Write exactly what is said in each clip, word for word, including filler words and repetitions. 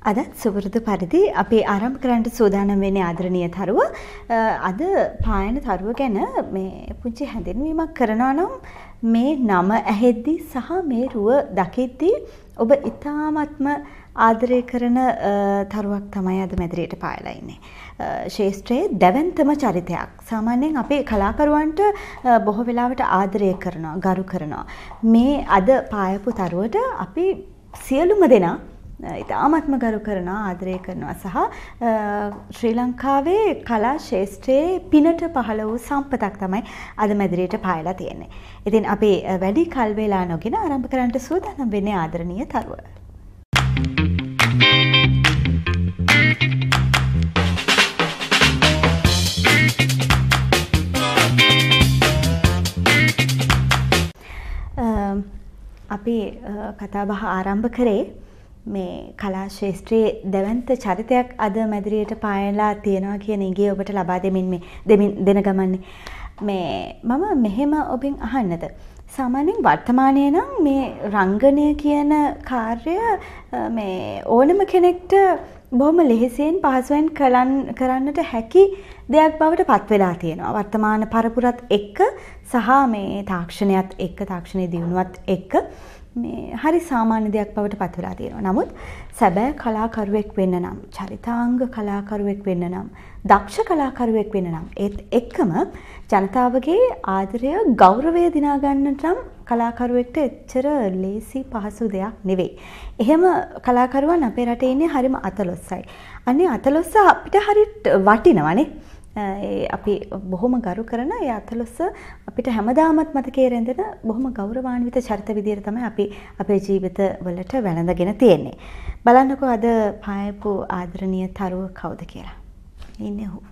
අදත් සුපුරුදු පරිදි අපි ආරම්භ කරන්න සූදානම් වෙන්නේ ආදරණීය තරුව. අද පායන තරුව ගැන මේ පුංචි හැඳින්වීමක් කරනවා නම් මේ නම ඇහෙද්දි සහ මේ රුව දකිද්දී ඔබ ඉතාමත්ම ආදරය කරන තරුවක් තමයි අද මැදිරියට පායලා ඉන්නේ. ශේෂ්ත්‍රයේ දැවැන්තම චරිතයක්. සාමාන්‍යයෙන් අපේ කලාකරුවන්ට බොහෝ වෙලාවට ආදරය කරනවා, ගරු කරනවා. මේ අද පායපු තරුවට අපි සියලුම දෙනා ඉතාමත්ම ගරු කරනවා, ආදරය කරනවා සහ ශ්‍රී ලංකාවේ කලා ශේෂ්ත්‍රයේ පිනට පහළ වූ සම්පතක් තමයි අද මැදිරියට පායලා තියෙන්නේ. ඉතින් අපි වැඩි කල් වේලා නොගෙන ආරම්භ කරන්නට සූදානම් වෙන්නේ ආදරණීය තරුව. අපි කතාබහ ආරම්භ කරේ මේ කලා ශාස්ත්‍රයේ දැවැන්ත චරිතයක් අද මැදිරියට පායලා තියෙනවා කියන ඉඟිය ඔබට ලබා දෙමින් මේ දෙමින් දෙන ගමන්නේ මේ මම මෙහෙම ඔබෙන් අහන්නද සාමාන්‍යයෙන් වර්තමානයේ නම් මේ රංගනය කියන කාර්යය මේ ඕනම කෙනෙක්ට බොහොම ලෙහෙසියෙන් පහසුවෙන් කරන්නට හැකි දෙයක් බවට පත් වෙලා තියෙනවා වර්තමාන පරපුරත් එක්ක සහ මේ තාක්ෂණයත් එක්ක තාක්ෂණයේ දියුණුවත් එක්ක මේ හරි සාමාන්‍ය දෙයක් බවට පත් වෙලා තියෙනවා. නමුත් සැබෑ කලාකරුවෙක් වෙන්න නම්, චරිතාංග කලාකරුවෙක් වෙන්න නම්, දක්ෂ කලාකරුවෙක් වෙන්න නම් ඒත් එක්කම ජනතාවගේ ආදරය, ගෞරවය දිනා ගන්නට නම් කලාකරුවෙක්ට එච්චර ලේසි පහසු දෙයක් නෙවෙයි. එහෙම කලාකරුවන් අපේ රටේ ඉන්නේ හරිම අතලොස්සයි. අනේ අතලොස්ස අපිට හරියට වටිනවනේ. අපි බොහොම ගරු කරන ඒ අතලොස්ස අපිට හැමදාමත් මතකයේ රැඳෙන බොහොම ගෞරවාන්විත චරිත විදියට තමයි අපි අපේ ජීවිත වලට වැළඳගෙන තියෙන්නේ. බලන්නකෝ අද පායපු ආදරණීය තරුව කවුද කියලා. ඉන්නේ ඔහු.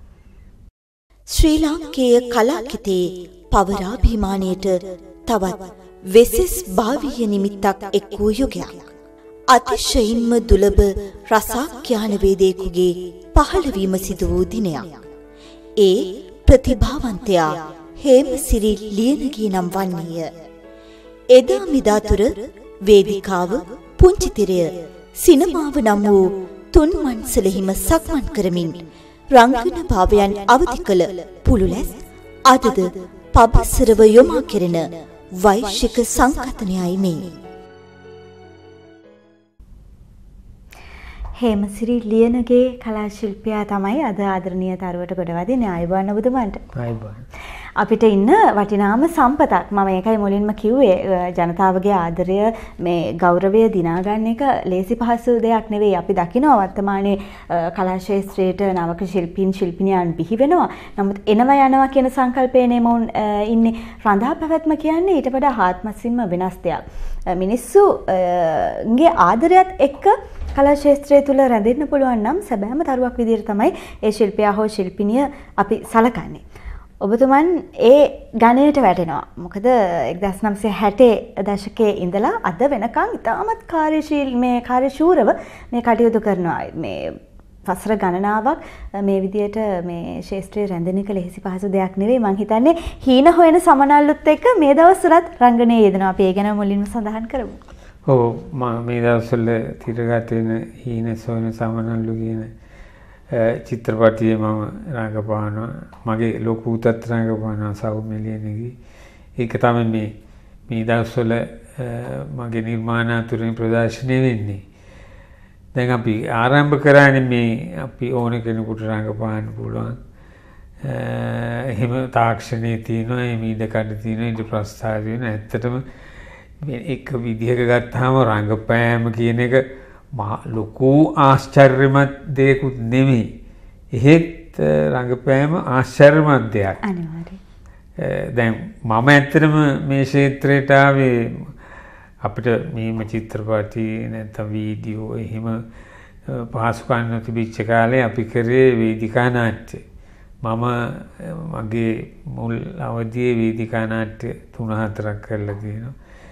ශ්‍රී ලාංකේය කලාකිතේ පවරාභිමානයට තවත් වෙසෙස් භාවීය නිමිත්තක් එක් වූ යුගයක්. අතිශයින්ම දුලබ රසාඥාන වේදේකුගේ පහළවීම සිදු වූ දිනයක්. ඒ ප්‍රතිභාවන්තයා හේමසිරි ලියනගේ නම් වන්නේය. එදා මිදා තුර වේදිකාව, පුංචි තිරය, සිනමාව නම් වූ තුන් මන්සලෙහිම සක්මන් කරමින් රංගන භාවයන් අවදි කළ පුලුලැස් අදද පබසරව යොමා කෙරෙන වෛශ්‍යික සංකතනයයි මේ. හේමසිරි ලියනගේ කලා ශිල්පියා තමයි අද ආදරණීය තරුවට ගොඩවදින්නේ. ආයුබෝවන් ඔබතුමන්ට. ආයුබෝවන්. අපිට ඉන්න වටිනාම සම්පතක්. මම ඒකයි මුලින්ම කිව්වේ ජනතාවගේ ආදරය, මේ ගෞරවය දිනා ගන්න එක ලේසි පහසු දෙයක් නෙවෙයි. අපි දකිනවා වර්තමානයේ කලා ශාස්ත්‍රයේට නවක ශිල්පීන් ශිල්පිනියන් බිහි වෙනවා. නමුත් එනවා යනවා කියන සංකල්පයනේ මොන් ඉන්නේ. රඳා පැවැත්ම කියන්නේ ඊට වඩා ආත්මසින්ම වෙනස් දෙයක්. මිනිස්සුගේ ආදරයත් එක්ක කලා ශාස්ත්‍රය තුල රැඳෙන්න පුළුවන් නම් සැබෑම තරුවක් විදිහට තමයි ඒ ශිල්පියා හෝ ශිල්පිනිය අපි සලකන්නේ. ඔබතුමන් ඒ ගණයට වැටෙනවා. මොකද එක්දාස් නවසිය හැට දශකයේ ඉඳලා අද වෙනකන් ඉතාමත් කාර්යශීලී මේ කාර්යශූරව මේ කටයුතු කරනවා. මේ වසර ගණනාවක් මේ විදිහට මේ ශාස්ත්‍රයේ රැඳෙන එක ලෙහෙසි පහසු දෙයක් නෙවෙයි. මං හිතන්නේ හීන හොයන සමනල්ලුත් එක්ක මේ දවස්වලත් රංගනයේ යෙදෙනවා. අපි ඒ ගැන මුලින්ම සඳහන් කරමු. ඔව් මම මේ දවස්වල තිරගත වෙන හීන සොයන සමනල්ලු කියන චිත්‍රපටියේ මම රංගපානවා. මගේ ලොකු උතත් රංගපානවා සෞම්‍ය ලියනගේ. ඒක තමයි මේ මේ දවස්වල මගේ නිර්මාණ අතුරින් ප්‍රදර්ශනය වෙන්නේ. දැන් අපි ආරම්භ කරන්නේ මේ අපි ඕන කෙනෙකුට රංගපාන්න පුළුවන්. එහෙම තාක්ෂණයේ තියෙනවා, එහෙම ඉඩකඩ තියෙනවා, ඉඩ ප්‍රස්ථාර තියෙනවා. ඇත්තටම එක විදිහක ගත්තාම රංගපෑම කියන එක ලොකු ආශ්චර්යමත් දෙයක්ුත් නෙමෙයි. එහෙත් රංගපෑම ආශ්චර්යමත් දෙයක්. අනිවාර්යයෙන්. දැන් මම ඇත්තටම මේ ක්ෂේත්‍රයට ආවේ අපිට මේම චිත්‍රපටි නැත්නම් වීඩියෝ එහෙම පහසුකම් නොතිබිච්ච කාලේ අපි කරේ වේදිකා නාට්‍ය. මම මගේ මුල් අවදියේ වේදිකා නාට්‍ය තුන හතරක් කරලා තියෙනවා.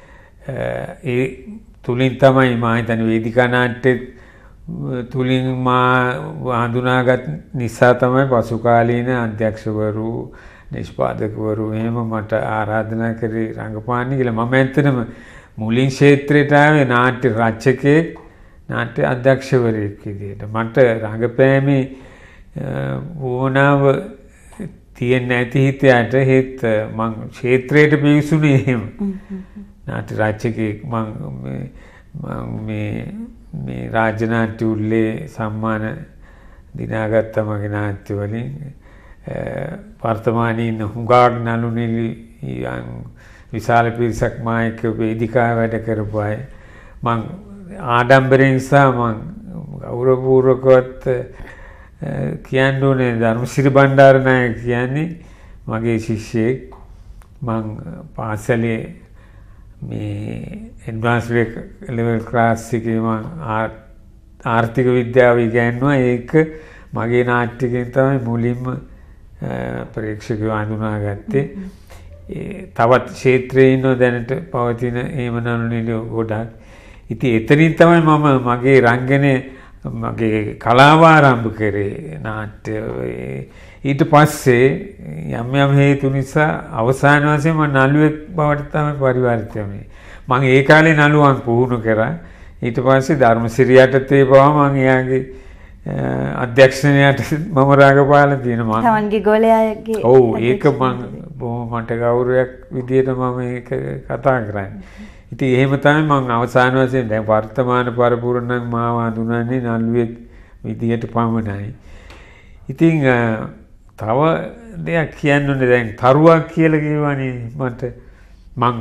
ඒ තුලින් තමයි මම හිතන්නේ වේදිකා නාට්‍ය තුලින් මා හඳුනාගත් නිසා තමයි පසු කාලීන අධ්‍යක්ෂකවරු, නිෂ්පාදකවරු එහෙම මට ආරාධනා කරේ රංගපාන්න කියලා. මම ඇත්තටම මුලින් ක්ෂේත්‍රයට ආවේ නාට්‍ය රචකයෙක්, නාට්‍ය අධ්‍යක්ෂවරයෙක් විදියට. මට රංගපෑමේ වුණාව තියෙන්නේ නැති හිතයට හේත් මං ක්ෂේත්‍රයට පිවිසුනේ එහෙම. නාට්‍ය රචකයෙක් මං මේ මේ රාජ්‍ය නාට්‍ය උල්ලේ සම්මාන දිනාගත්ත මගේ නාට්‍ය වලින් වර්තමානයේ ඉන්න හුඟක් නළු නිළි විශාල පිරිසක් මා එක්ක වේදිකාව වැඩ කරපු අය මං ආඩම්බරයෙන් සහ මං ගෞරවපූර්වකවත් කියන්න ඕනේ ධර්මසිරි බණ්ඩාරනායක කියන්නේ මගේ ශිෂ්‍යයෙක්. මං පාසලේ මේ ඇඩ්වාන්ස් ලෙවල් ක්ලාස් එකේ මං ආර්ථික විද්‍යාව ඉගෙනුවා. ඒක මගේ නාට්‍යයෙන් තමයි මුලින්ම ප්‍රේක්ෂකයෝ හඳුනාගත්තේ. තවත් ක්ෂේත්‍රයේ ඉන්න දැනට පවතින එහෙම නළු නිළු ගොඩක්. ඉතින් එතනින් තමයි මම මගේ රංගනේ මගේ කලාව ආරම්භ කරේ නාට්‍ය. ඊට පස්සේ යම් යම් හේතු නිසා අවසාන වශයෙන් මම නළුවෙක් බවට තමයි පරිවර්තිත වුනේ. මම ඒ කාලේ නළුවන් පුහුණු කරා. ඊට පස්සේ ධර්මසිරි යටතේ බව මම එයාගේ අධ්‍යක්ෂණයට මම රාගපාලා තියෙනවා. තමන්ගේ ගෝලයාගේ. ඔව් ඒක මම බොහොම මට ගෞරවයක් විදියට මම ඒක කතා කරන්නේ. ඉතින් එහෙම තමයි මම අවසාන වශයෙන් දැන් වර්තමාන පරපුර නම් මාව හඳුනන්නේ නළුවෙක් විදියට පමණයි. ඉතින් තව දෙයක් කියන්න ඕනේ දැන් තරුවක් කියලා කියවනේ මට මං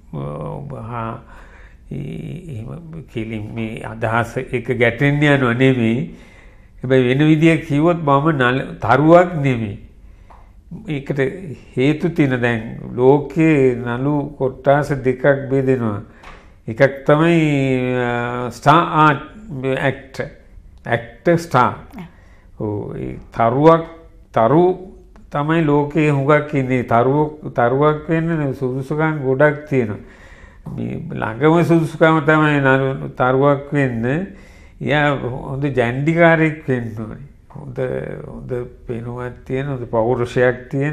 එහෙම කෙලින් මේ අදහස එක ගැටෙන්න යනවා නෙමෙයි. හැබැයි වෙන විදියක් කිව්වොත් මම තරුවක් නෙමෙයි. ඒකට හේතු තියෙන දැන් ලෝකේ නළු කොටස් දෙකක් බෙදෙනවා. එකක් තමයි star art actor actor star. ඔව් ඒ තරුවක් තරු තමයි ලෝකේ හුඟක් ඉන්නේ. තරුවක් තරුවක් වෙන්න සුදුසුකම් ගොඩක් තියෙනවා. මේ ළඟම සුදුසුකම තමයි නළු තරුවක් වෙන්න. එයා හොඳ ජැන්ඩිකාරයෙක් වෙන්න ඕනේ. හොඳ හොඳ පෙනුමක් තියෙන හොඳ පෞරුෂයක් තියෙන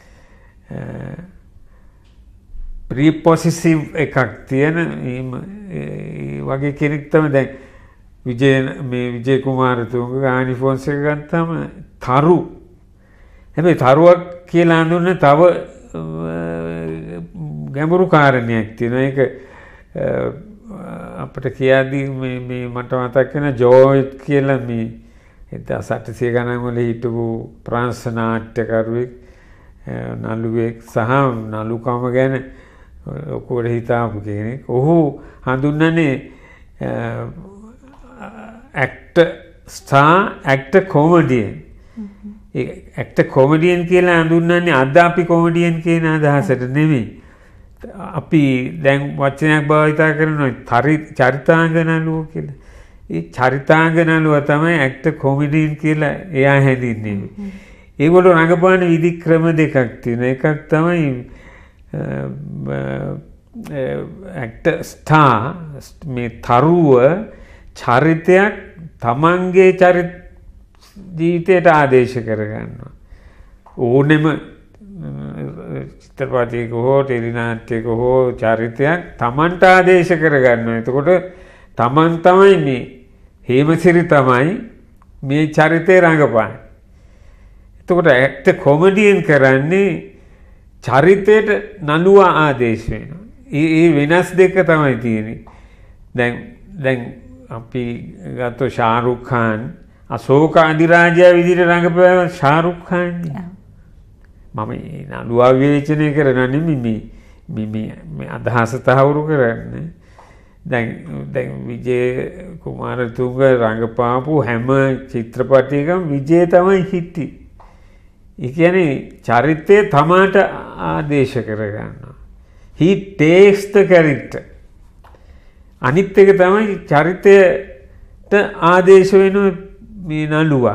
ප්‍රීපොසෙසිව් එකක් තියෙන ඒ වගේ කෙනෙක් තමයි දැන් විජය මේ විජය කුමාරතුංග ගානි ෆොන්සේක ගත්තම තරු. හැබැයි තරුවක් කියලා හඳුන්වන තව ගැඹුරු කාරණයක් තියෙනවා. ඒක අපිට කියද්දී මේ මේ මට මතක් වෙන ජෝයිට් කියලා මේ එදා අටසිය ගණන් වල හිටපු ප්‍රංශ නාට්‍යකරුවෙක් නළුවෙක් සහ නළුකම ගැන ඔක්කොට හිතාපු කෙනෙක්. ඔහු හඳුන්වන්නේ ඇක්ටර් ස්ටාර් ඇක්ටර් කොමඩියන්. ඒ ඇක්ටර් කොමඩියන් කියලා හඳුන්වන්නේ අද අපි කොමඩියන් කියන අදහසට නෙමෙයි. අපි දැන් වචනයක් භාවිතා කරනවා චරිතාංග නළුවෝ කියලා. ඒ චරිතාංග නළුව තමයි ඇක්ටර් කොමඩියන් කියලා එයා හැදින්නේ. ඒගොල්ලෝ රඟපාන විදි ක්‍රම දෙකක් තියෙනවා. එකක් තමයි ඇක්ටර් ස්ටාර් මේ තරුව චරිතයක් තමන්ගේ චරිත ජීවිතයට ආදේශ කරගන්නවා. ඕනෙම චිත්‍රපටයක හෝ ටෙලි නාට්‍යයක හෝ චරිතයක් තමන්ට ආදේශ කරගන්නවා. එතකොට තමන් තමයි මේ හේමසිරි තමයි මේ චරිතය රඟපාන්නේ. එතකොට ඇක්ටර් කොමඩියන් කරන්නේ චරිතයට නළුව ආදේශ වෙනවා. ඒ වෙනස් දෙක තමයි තියෙන්නේ. දැන් දැන් අපි ගත්තොත් ෂාරුක් ખાන් අශෝක අධිරාජයා විදිහට රඟපෑම ෂාරුක් ખાන්. මම නළුවා විවේචනය කරනවා නෙමෙයි මේ මේ අදහස තහවුරු කරන්නේ. දැන් දැන් විජය කුමාරතුංග රඟපාපු හැම චිත්‍රපටයකම විජය තමයි හිටි. ඒ කියන්නේ චරිතය තමාට ආදේශ කරගන්නවා. he takes the character. අනිත් එක තමයි චරිතයට ආදේශ වෙන මේ නළුවා.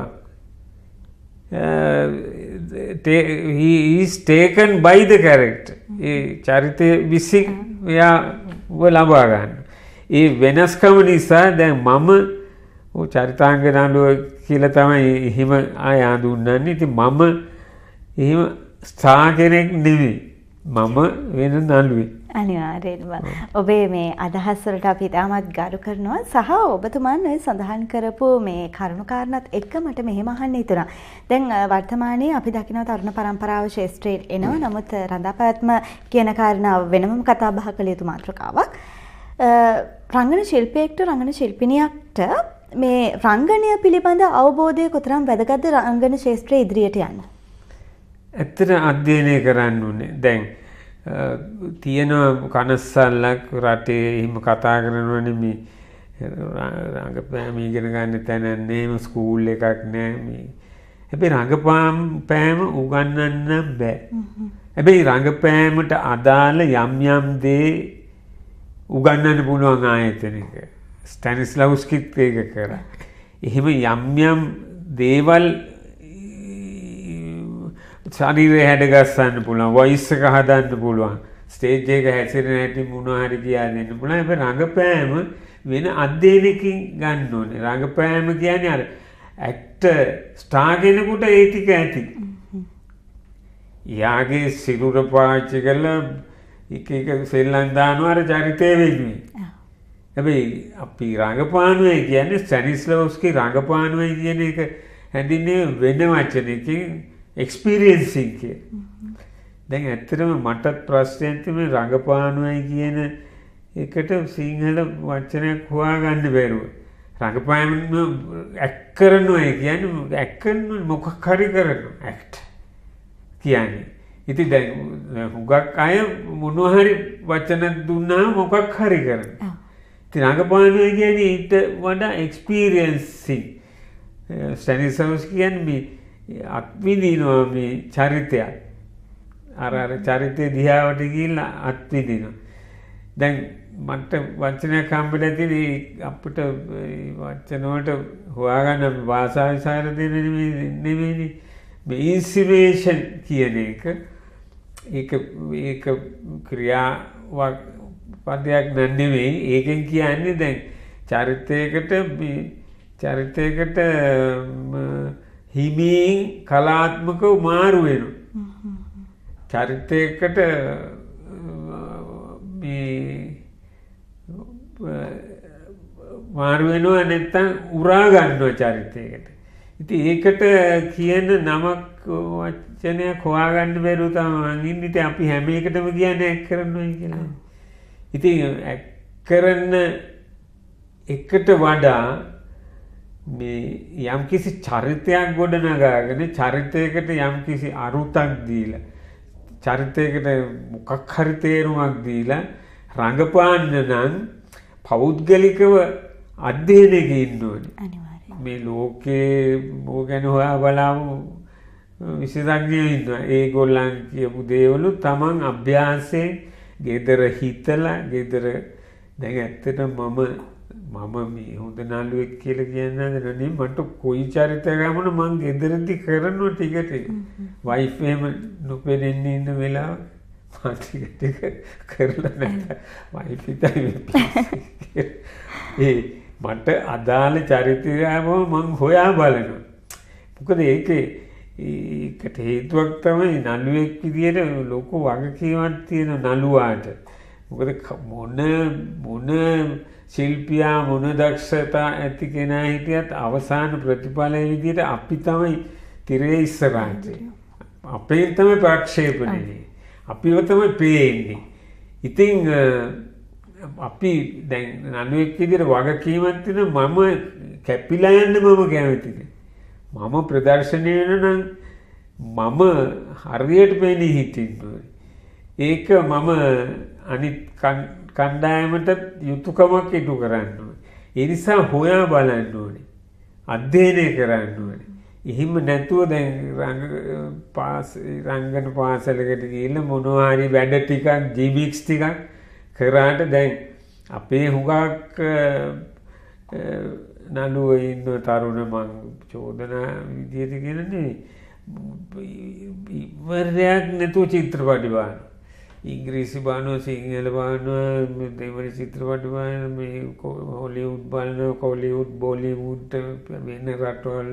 he is taken by the character. ඒ චරිතය විසින් එයාව ලබා ගන්න. ඒ වෙනස්කම නිසා දැන් මම චරිතාංග නළුව කියලා තමයි එහෙම ආය හඳුන්වන්නේ. ඉතින් මම එහෙම ස්ටාර් කෙනෙක් නෙවෙයි. මම වෙන නළුවෙක්. අනිවාර්යයෙන්ම ඔබේ මේ අදහස් වලට අපි ඉතාමත් ගරු කරනවා සහ ඔබතුමාන් ඔය සඳහන් කරපු මේ කරුණු කාරණාත් එක්ක මට මෙහෙම අහන්න හිතුණා. දැන් වර්තමානයේ අපි දකිනවා තරුණ පරම්පරාව ශාස්ත්‍රයේ එනවා. නමුත් රඳාපැවැත්ම කියන කාරණාව වෙනමම කතා බහ කළ යුතු මාතෘකාවක්. රංගන ශිල්පියෙක්ට රංගන ශිල්පිනියක්ට මේ රංගනය පිළිබඳ අවබෝධය කොතරම් වැදගත්ද රංගන ශාස්ත්‍රයේ ඉදිරියට යන්න? ඇත්තට අධ්‍යයනය කරන්න ඕනේ. දැන් තියෙන කනස්සල්ලක් රටේ එහෙම කතා කරනවනේ මේ රංගපෑම ඉගෙන ගන්න තැන නේම ස්කූල් එකක් නෑ මේ. හැබැයි රංගපෑම පෑම උගන්වන්න බෑ. හැබැයි රංගපෑමට අදාළ යම් යම් දේ උගන්වන්න පුළුවන් ආයතනයක. ස්ටැනිස්ලව්ස්කිත් ඒක කරා. එහෙම යම් යම් දේවල් ශරීරය හැඩගස්සන්න පුළුවන්, වොයිස් එක හදන්න පුළුවන්, ස්ටේජ් එක හැසිරෙන හැටි මොනවා හරි කියලා දෙන්න පුළුවන්. හැබැයි රංගපෑම වෙන අධ්‍යයනකින් ගන්න ඕනේ. රංගපෑම කියන්නේ අර ඇක්ටර් ස්ටාර් කෙනෙකුට ඒ ටික ඇති. යාගේ සිරුර පාවිච්චි කරලා එක එක සෙල්ලම් දානවා අර චරිතය වෙනුවෙන්. හැබැයි අපි රංගපානුවයි කියන්නේ ස්ටැනිස්ලව්ස්කි රංගපානුවයි කියන එක හැඳින්නේ වෙන වචනකින් එක්ස්පීරියන්සින් කිය. දැන් ඇත්තටම මටත් ප්‍රශ්නයක් තියෙන්නේ රංගපානුවයි කියන එකට සිංහල වචනයක් හොයාගන්න බැරුව. රංගපෑම ඇක්ට් කරනවා කියන්නේ ඇක්ට් කරන මොකක් හරි කරනවා ඇක්ට් කියන්නේ. ඉතින් දැන් හුඟක් අය මොනවා හරි වචන දුන්නා මොකක් හරි කරනවා. ඉතින් රංගපානුවයි කියන්නේ ඊට වඩා එක්ස්පීරියන්සින්. ස්ටැනිස්ලව්ස්කි කියන්නේ මේ අත්විඳිනවා මේ චරිතයක්. අර අර චරිතය දිහාවට ගිහිල්ලා අත්විඳිනවා. දැන් මට වචනයක් හම්බෙලා තියෙන අපිට වචන වලට හොයාගන්න භාෂා විසර දෙන්න නෙමෙයිනේ. මේ ඉන්ස්පිරේෂන් කියන එක ඒක ඒක ක්‍රියාවක් පදයක් නෙමෙයි. ඒකෙන් කියන්නේ දැන් චරිතයකට මේ චරිතයකට හිමින් කලාත්මකව මාරු වෙනවා. චරිතයකට මේ මාරු වෙනවා නැත්නම් උරා ගන්නවා චරිතයකට. ඉතින් ඒකට කියන නමක් වචනයක් හොයාගන්න බැරුව තමයි මං ඉන්නේ. ඉතින් අපි හැම එකටම කියන්නේ ඇක් කරනවා කියලා. ඉතින් ඇක් කරන එකට වඩා මේ යම්කිසි චරිතයක් ගොඩනගාගෙන චරිතයකට යම්කිසි අරුතක් දීලා චරිතයකට මොකක් හරි තේරුමක් දීලා රංගපාන්න නම් පෞද්ගලිකව අධ්‍යයනයක ඉන්න ඕනේ. මේ ලෝකේ මොක ගැන හොයා බලමු විශේෂඥයෝ ඉන්නවා. ඒගොල්ලන් කියපු දේවලු තමන් අභ්‍යාසයෙන් ගෙදර හිතලා ගෙදර දැන් ඇත්තටම මම මම මේ හොඳ නළුවෙක් කියලා කියන්නේ නෙමෙයි. මට කොයි චරිතයක් ගමන මං ගෙදරදී කරනවා ටික ටික. වයිෆ් එහෙම නොපෙනෙන්න ඉන්න වෙලාව මම ටික ටික කරලා නැත්නම් වයිෆ් හිතයි ඒ මට අදාළ චරිතය මං හොයා බලනවා. මොකද ඒකේ ඒකට හේතුවක් තමයි නළුවෙක් විදියට ලොකු වගකීමක් තියෙන නළුවාට. මොකද මොන මොන ශිල්පියා මොන දක්ෂතා ඇති කෙනා හිටියත් අවසාන ප්‍රතිඵලය විදියට අපි තමයි තිරේ ඉස්සරහට. අපේ තමයි ප්‍රක්ෂේපණය. අපිව තමයි පේන්නේ. ඉතින් අපි දැන් නළුවෙක් විදියට වගකීමක් තියෙන මම කැපිලා යන්න මම කැමතිද? මම ප්‍රදර්ශනය වෙන නම් මම හරියට පේන්නේ හිටින්න ඕනේ. ඒක මම අනිත් කණ්ඩායමට යුතුයකමක් ඉටු කරන්න ඕනේ. ඒ නිසා හොයා බලන්න ඕනේ. අධ්‍යයනය කරන්න ඕනේ. එහෙම නැතුව දැන් රංග පාස් රංගන පාසලකට ගිහිල්ලා මොනවා හරි වැඩ ටිකක් ජීබික්ස් ටිකක් කරාට දැන් අපේ හුඟක් නළුවෝ ඉන්න තරුණ මං චෝදනා විදියට කියන්නේ ඉවරයක් නැතුව චිත්‍රපටි බලනවා. ඉංග්‍රීසි බලනවා, සිංහල බලනවා, දෙමළ චිත්‍රපටි බලනවා, මේ හොලිවුඩ් බලනවා, කොලිවුඩ්, බොලිවුඩ් වෙන රටවල්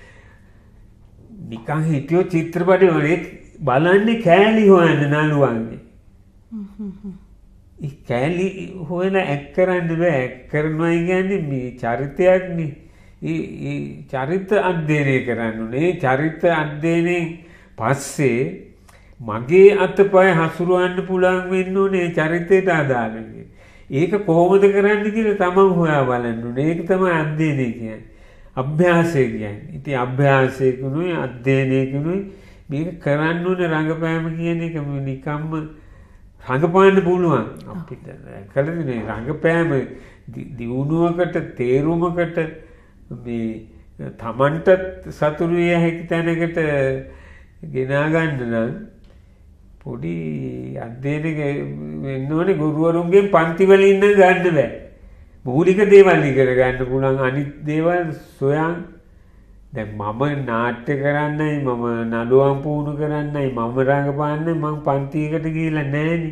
නිකන් හිටියෝ චිත්‍රපටි වලේ බලන්නේ කෑලි හොයන්න නළුවන්ගේ. ඒ කෑලි හොයලා ඇක් කරන්න බෑ. ඇක් කරනවා කියන්නේ මේ චරිතයක්නේ. ඒ ඒ චරිත අධ්‍යයනය කරන්න ඕනේ. චරිත අධ්‍යයනයෙන් පස්සේ මගේ අතපය හසුරවන්න පුළුවන් වෙන්න ඕනේ චරිතයට අදාළව. ඒක කොහොමද කරන්න කියලා තමන් හොයා බලන්න ඕනේ. ඒක තමයි අධ්‍යයනය කියන්නේ. අභ්‍යාසය කියන්නේ. ඉතින් අභ්‍යාසයකුනුයි අධ්‍යයනයකුනුයි මේක කරන්න ඕනේ. රංගපෑම කියන එක නිකම්ම රංගපාන්න පුළුවන්. අපිට කලදිනේ රංගපෑම දියුණුවකට තේරුමකට මේ තමන්ට සතුරු විය හැකි තැනකට ගෙනා ගන්න නම් පොඩි අධ්‍යයනයක වෙන්න ඕනේ. ගුරුවරුන්ගෙන් පන්ති වල ඉන්න ගන්න බෑ. මූලික දේවල් ඉගෙන ගන්න පුළුවන්. අනිත් දේවල් සොයන් දැන් මම නාට්‍ය කරන්නයි මම නළුවන් පුහුණු කරන්නයි මම රංගපාන්නයි මම පන්තියකට ගිහිල්ලා නැහනේ.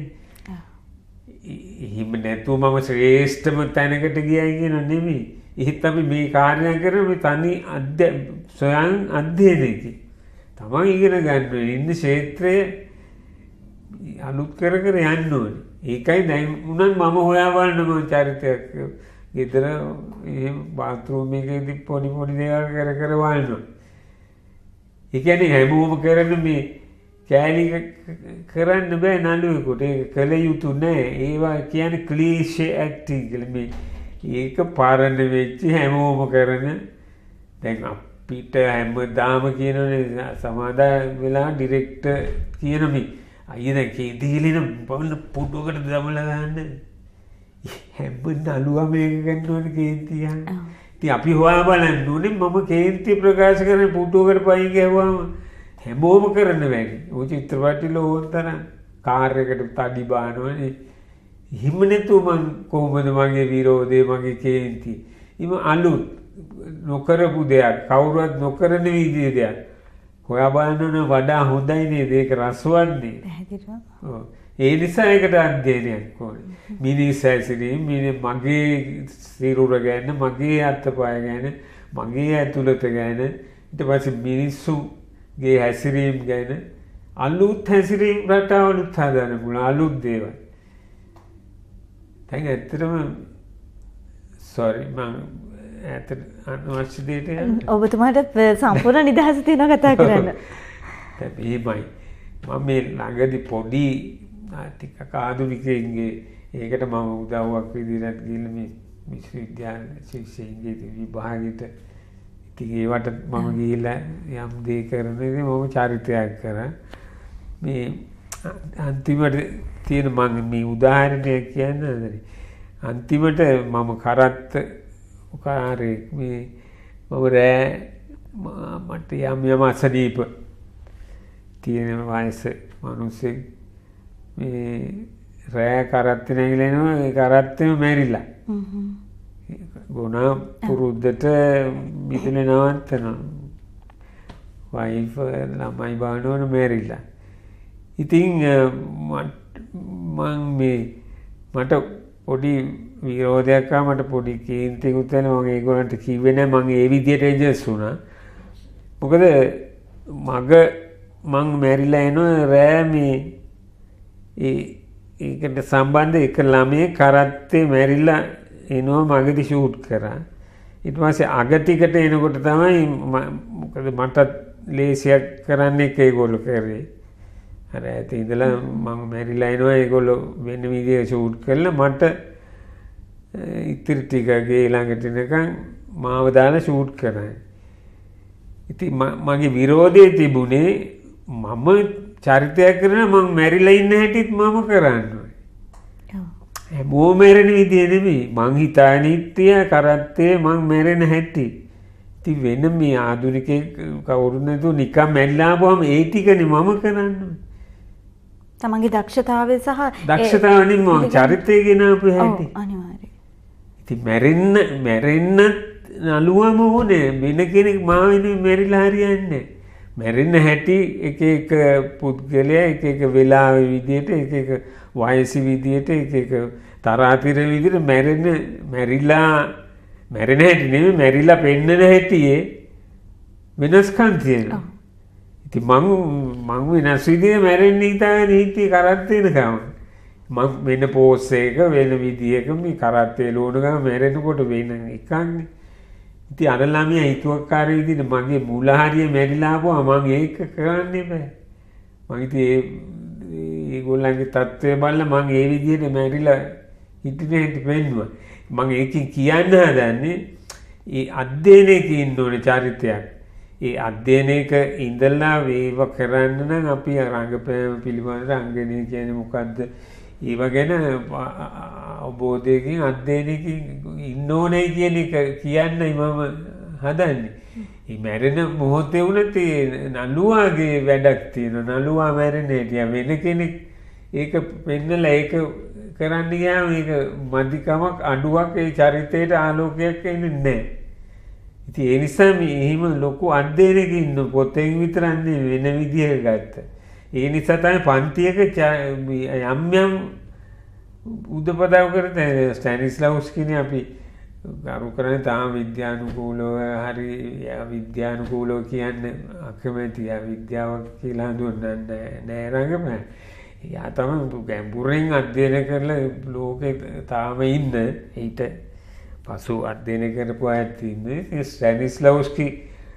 එහෙම නැතුව මම ශ්‍රේෂ්ඨම තැනකට ගියයි කියන නෙමෙයි. ඒත් අපි මේ කාර්යය කරන මේ තනි අධ්‍ය සොයන් අධ්‍යයනයකින් තමන් ඉගෙන ගන්න ඕනේ. ඉන්න ක්ෂේත්‍රය අලුත් කර කර යන්න ඕනේ. ඒකයි දැන් උනන් මම හොයා බලන මම චරිතයක් ගෙදර එහෙම බාත්රූම් එකේදී පොඩි පොඩි දේවල් කර කර බලනවා. ඒ කියන්නේ හැමෝම කරන මේ කෑලි කරන්න බෑ නළුවෙකුට. ඒක කළ යුතු නෑ. ඒවා කියන්නේ ක්ලීෂේ ඇක්ටිං කියලා. මේ ඒක පාරන්න වෙච්ච හැමෝම කරන දැන් අපිට හැමදාම කියනනේ සමාදා වෙලා ඩිරෙක්ටර් කියන මේ අයිය දැන් කේන්තිලින බලන්න පුටුවකට දමලා ගන්න හැම නළුවා මේක ගන්න ඕනේ කේන්තියන්. ඉතින් අපි හොයා බලන්න ඕනේ මම කේන්ති ප්‍රකාශ කරන පුටුවකට පයින් ගහුවාම හැමෝම කරන්න බැරි. ඔය චිත්‍රපටිල ඕනතරම් කාර් එකට තඩි බානවනේ. හිම නැතුව මං කොහොමද මගේ විරෝධය මගේ කේන්ති. ඉම අලුත් නොකරපු දෙයක් කවුරුවත් නොකරන විදිහේ දෙයක්. හොයා බලන්න වඩා හොඳයි නේද? ඒක රසවත් නේද? පැහැදිලිව. ඔව්. ඒ නිසා ඒකට අධ්‍යයනයක් ඕනේ. මිනිස් හැසිරීම මගේ සිරුර ගැන, මගේ අත්පය ගැන, මගේ ඇතුළත ගැන, ඊට පස්සේ මිනිස්සුගේ හැසිරීම ගැන අලුත් හැසිරීම රටාවලුත් හදන්න පුළුවන් අලුත් දේවල්. දැන් ඇත්තටම sorry මම ඇත්ත අනවශ්‍ය දෙයට යන්නේ. ඔබතුමාට සම්පූර්ණ නිදහස තියෙනවා කතා කරන්න. දැන් මේමයි මම මේ ළඟදී පොඩි ටිකක් ආධුනිකයෙක්ගේ ඒකට මම උදව්වක් විදිහට ගිහින් මේ විශ්වවිද්‍යාල ශිෂ්‍යයින්ගේ විභාගෙට ඉතින් ඒවට මම ගිහිල්ලා යම් දේ කරන්නේ මම චරිතයක් කරා. මේ අන්තිමට තියෙන මම මේ උදාහරණයක් කියන්නේ අන්තිමට මම කරත්ත උකාරේ මේ මම රෑ මට යම් යම් අසනීප තියෙන වයස මිනිස්සෙක් මේ රෑ කරත්ත නැගිලා එනවා. ඒ කරත්තෙම මැරිලා. හ්ම්. ගුණ පුරුද්දට මිදුලේ නවත්තනවා. වයිෆ් ළමයි බානවන මැරිලා. ඉතින් මම මේ මට පොඩි විරෝධයක් ආවා. මට පොඩි කේන්තියකුත් වෙනවා. මම ඒගොල්ලන්ට කිව්වේ නෑ. මම ඒ විදියට ඇඩ්ජස්ට් වුණා. මොකද මග මං මැරිලා එනවා රෑ මේ ඒ ඒකට සම්බන්ධ එක ළමයේ කරත්තේ මැරිලා එනවා මගදී ෂූට් කරා. ඊට පස්සේ අග ටිකට එනකොට තමයි මොකද මට ලේසියක් කරන්න එක ඒගොල්ලෝ කරේ. අර ඇත ඉඳලා මම මැරිලා එනවා ඒගොල්ලෝ වෙන විදිහට ෂූට් කරලා මට ඉතිරි ටික ගේ ළඟට එනකන් මාව දාලා ෂූට් කරා. ඉතින් මගේ විරෝධය තිබුණේ මම චරිතයක් කරන මම මැරිලා ඉන්න හැටිත් මම කරන්න ඕනේ. ඔව්. හැමෝම මැරෙන විදිය නෙමෙයි. මං හිතාගෙන හිටියා කරත්තේ මං මැරෙන හැටි. ඉතින් වෙන මේ ආධුනිකේ කවුරු නැතුව නිකන් මැරිලා ආවම ඒ ටිකනේ මම කරන්න ඕනේ. තමන්ගේ දක්ෂතාවය සහ දක්ෂතාව නෙමෙයි මම චරිතය ගෙන ආපු හැටි. ඔව් අනිවාර්යයෙන්. ඉතින් මැරෙන්න මැරෙන්න නළුවම ඕනේ. වෙන කෙනෙක් මාව වෙනුවෙන් මැරිලා හරියන්නේ නැහැ. මැරෙන්න හැටි එක එක පුද්ගලයා එක එක වෙලාවේ විදියට එක එක වයසේ විදියට එක එක තරාතිර විදියට මැරෙන්න මැරිලා මැරෙන හැටි නෙමෙයි මැරිලා පෙන්නන හැටියේ වෙනස්කම් තියෙනවා. ඉතින් මම මම වෙනස් විදියට මැරෙන්න හිතාගෙන හිටියේ කරත් වෙනකම්. මම වෙන පෝස් එක වෙන විදියක මේ කරත්තේ ලෝණ ගම මැරෙනකොට වෙන එකක්නේ. ඉතින් අර ළමයා හිතුවක්කාරී විදිහට මගේ මුල හරිය මැරිලා ආපුවා මම ඒක කරන්නේ බෑ. මම ඉතින් ඒ ඒගොල්ලන්ගේ තත්ත්වය බලලා මම ඒ විදිහට මැරිලා හිටිනේ හිට වෙන්නවා. මම ඒකෙන් කියන්න හදන්නේ ඒ අධ්‍යයනයක ඉන්න ඕනේ චරිතයක්. ඒ අධ්‍යයනයක ඉඳලා වේව කරන්න නම් අපි රංගපෑම පිළිබඳ රංගනය කියන්නේ මොකද්ද? ඒව ගැන අවබෝධයකින් අධ්‍යයනයකින් ඉන්න ඕනේ කියන එක කියන්නයි මම හදන්නේ. මේ මැරෙන මොහොතේ වුණත් නළුවාගේ වැඩක් තියෙනවා. නළුවා මැරෙන හැටි වෙන කෙනෙක් ඒක පෙන්නලා ඒක කරන්න ගියාම ඒක මදිකමක් අඩුවක් ඒ චරිතයට ආලෝකයක් එන්නේ නැහැ. ඉතින් ඒ නිසා මේ එහෙම ලොකු අධ්‍යයනයක ඉන්න පොතෙන් විතරක් නෙවෙයි වෙන විදිහක ගත්තා. ඒ නිසා තමයි පන්තියක යම් යම් උදපදව කරන ස්ටැනිස්ලාව්ස්කිනේ අපි ගරු කරන්නේ තාම විද්‍යානුකූලව හරි විද්‍යානුකූලව කියන්නේ අකමැති විද්‍යාවක් කියලා හඳුන්වන්නේ නෑ රංගපෑම. යා තමයි ගැඹුරින් අධ්‍යයනය කරලා ලෝකේ තාම ඉන්න ඊට පසු අධ්‍යයනය කරපු අයත් ඉන්නේ ස්ටැනිස්ලාව්ස්කි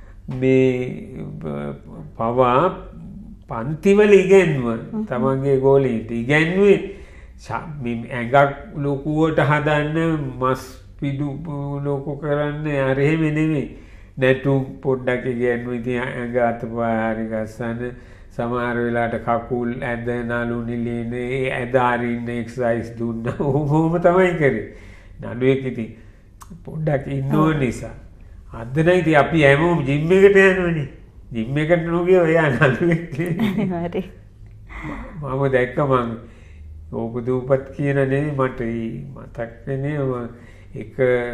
මේ පවා පන්තිවල ඉගැන්ව තමන්ගේ ගෝලීට ඉගැන්වේ ඇඟක් ලොකුවට හදන්න මස් පිඩු ලෝකු කරන්න අර එහෙම නෙමෙයි නැටුම් පොඩ්ඩක් ඉගැන්ව ඉතින් ඇඟ අතපය හරි ගස්සන්න සමහර වෙලාවට කකුල් ඇද නළු නිලින ඒ ඇද අරින්න එක්සර්සයිස් දුන්නා ඕම තමයි කරේ නළුවෙක් ඉතින් පොඩ්ඩක් ඉන්න ඕන නිසා අද නම් ඉතින් අපි හැමෝම ජිම් එකට යනවනේ ජිම් එකට නොගිය ඔයා නළුවෙක් හරි මම දැක්ක මං ඕක දූපත් කියන නෙමෙයි මට මතක් වෙන්නේ එක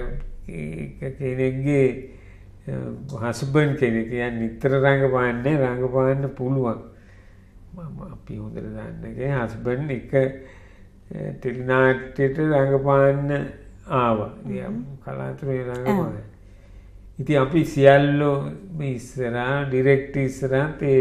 කෙනෙක්ගේ හස්බන්ඩ් කෙනෙක් කියන්නේ නිතර රංගපාන්නේ රංගපාන්න පුළුවන් මම අපි හොඳට දන්නගේ හස්බන්ඩ් එක ටෙලිනාට්‍යයට රංගපාන්න ආවා. ඉතින් කලාතුරේ රංගපාන. ඉතින් අපි සියල්ලෝ මේ ඉස්සරහා ඩිරෙක්ටර් ඉස්සරහා තේ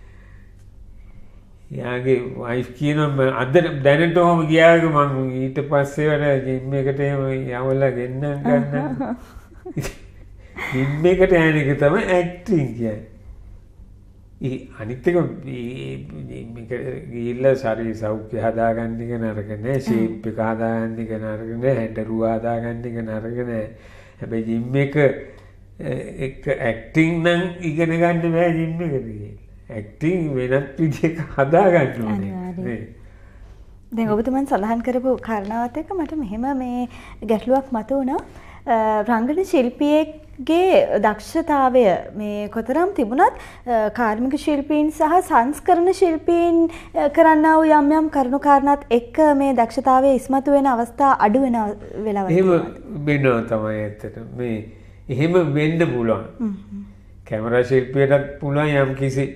යාගේ වයිෆ් කියනවා අද දැනට ඔහම ගියාගේ මම ඊට පස්සේ වල ජිම් එකට යවලා ගෙන්නන්න ගන්න. ජිම් එකට යන එක තමයි ඇක්ටිං කියන්නේ. ඒ අනිත් එක ජිම් එක ගිහිල්ලා ශරීර සෞඛ්‍ය හදාගන්න එක නරක නෑ, ෂේප් එක හදාගන්න එක නරක නෑ, හැඩරුව හදාගන්න එක නරක නෑ. හැබැයි ජිම් එක එක ඇක්ටිං නම් ඉගෙන ගන්න බෑ ජිම් එකට ගිහින්. ඇක්ටිං වෙනත් විදිහක හදාගන්න ඕනේ. දැන් ඔබතුමන් සඳහන් කරපු කාරණාවත් එක්ක මට මෙහෙම මේ ගැටලුවක් මතුවුණා. රංගන ශිල්පියෙක්ගේ දක්ෂතාවය මේ කොතරම් තිබුණත් කාර්මික ශිල්පීන් සහ සංස්කරණ ශිල්පීන් කරන්නා වූ යම් යම් කරුණු කාරණාත් එක්ක මේ දක්ෂතාවය ඉස්මතු වෙන අවස්ථා අඩු වෙන වෙලාවක් එහෙම වෙනවා තමයි ඇත්තට. මේ එහෙම වෙන්න පුළුවන්. කැමරා ශිල්පියටත් පුළුවන් යම් කිසි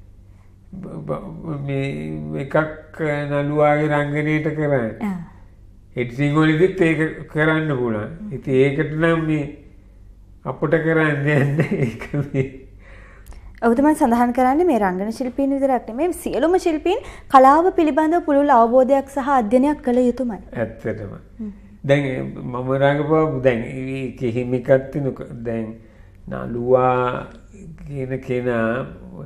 මේ එකක් නළුවාගේ රංගනයට කරන්න. එඩිටිං වලදීත් ඒක කරන්න පුළුවන්. ඉතින් ඒකට නම් මේ අපට කරන්න යන්නේ ඒක මේ. ඔබතුමන් සඳහන් කරන්නේ මේ රංගන ශිල්පීන් විතරක් නෙමෙයි සියලුම ශිල්පීන් කලාව පිළිබඳව පුළුල් අවබෝධයක් සහ අධ්‍යයනයක් කළ යුතුමයි. ඇත්තටම. දැන් මම රංගපාපු දැන් කිහිම එකක් තියෙනවා. දැන් නළුවා කියන කෙනා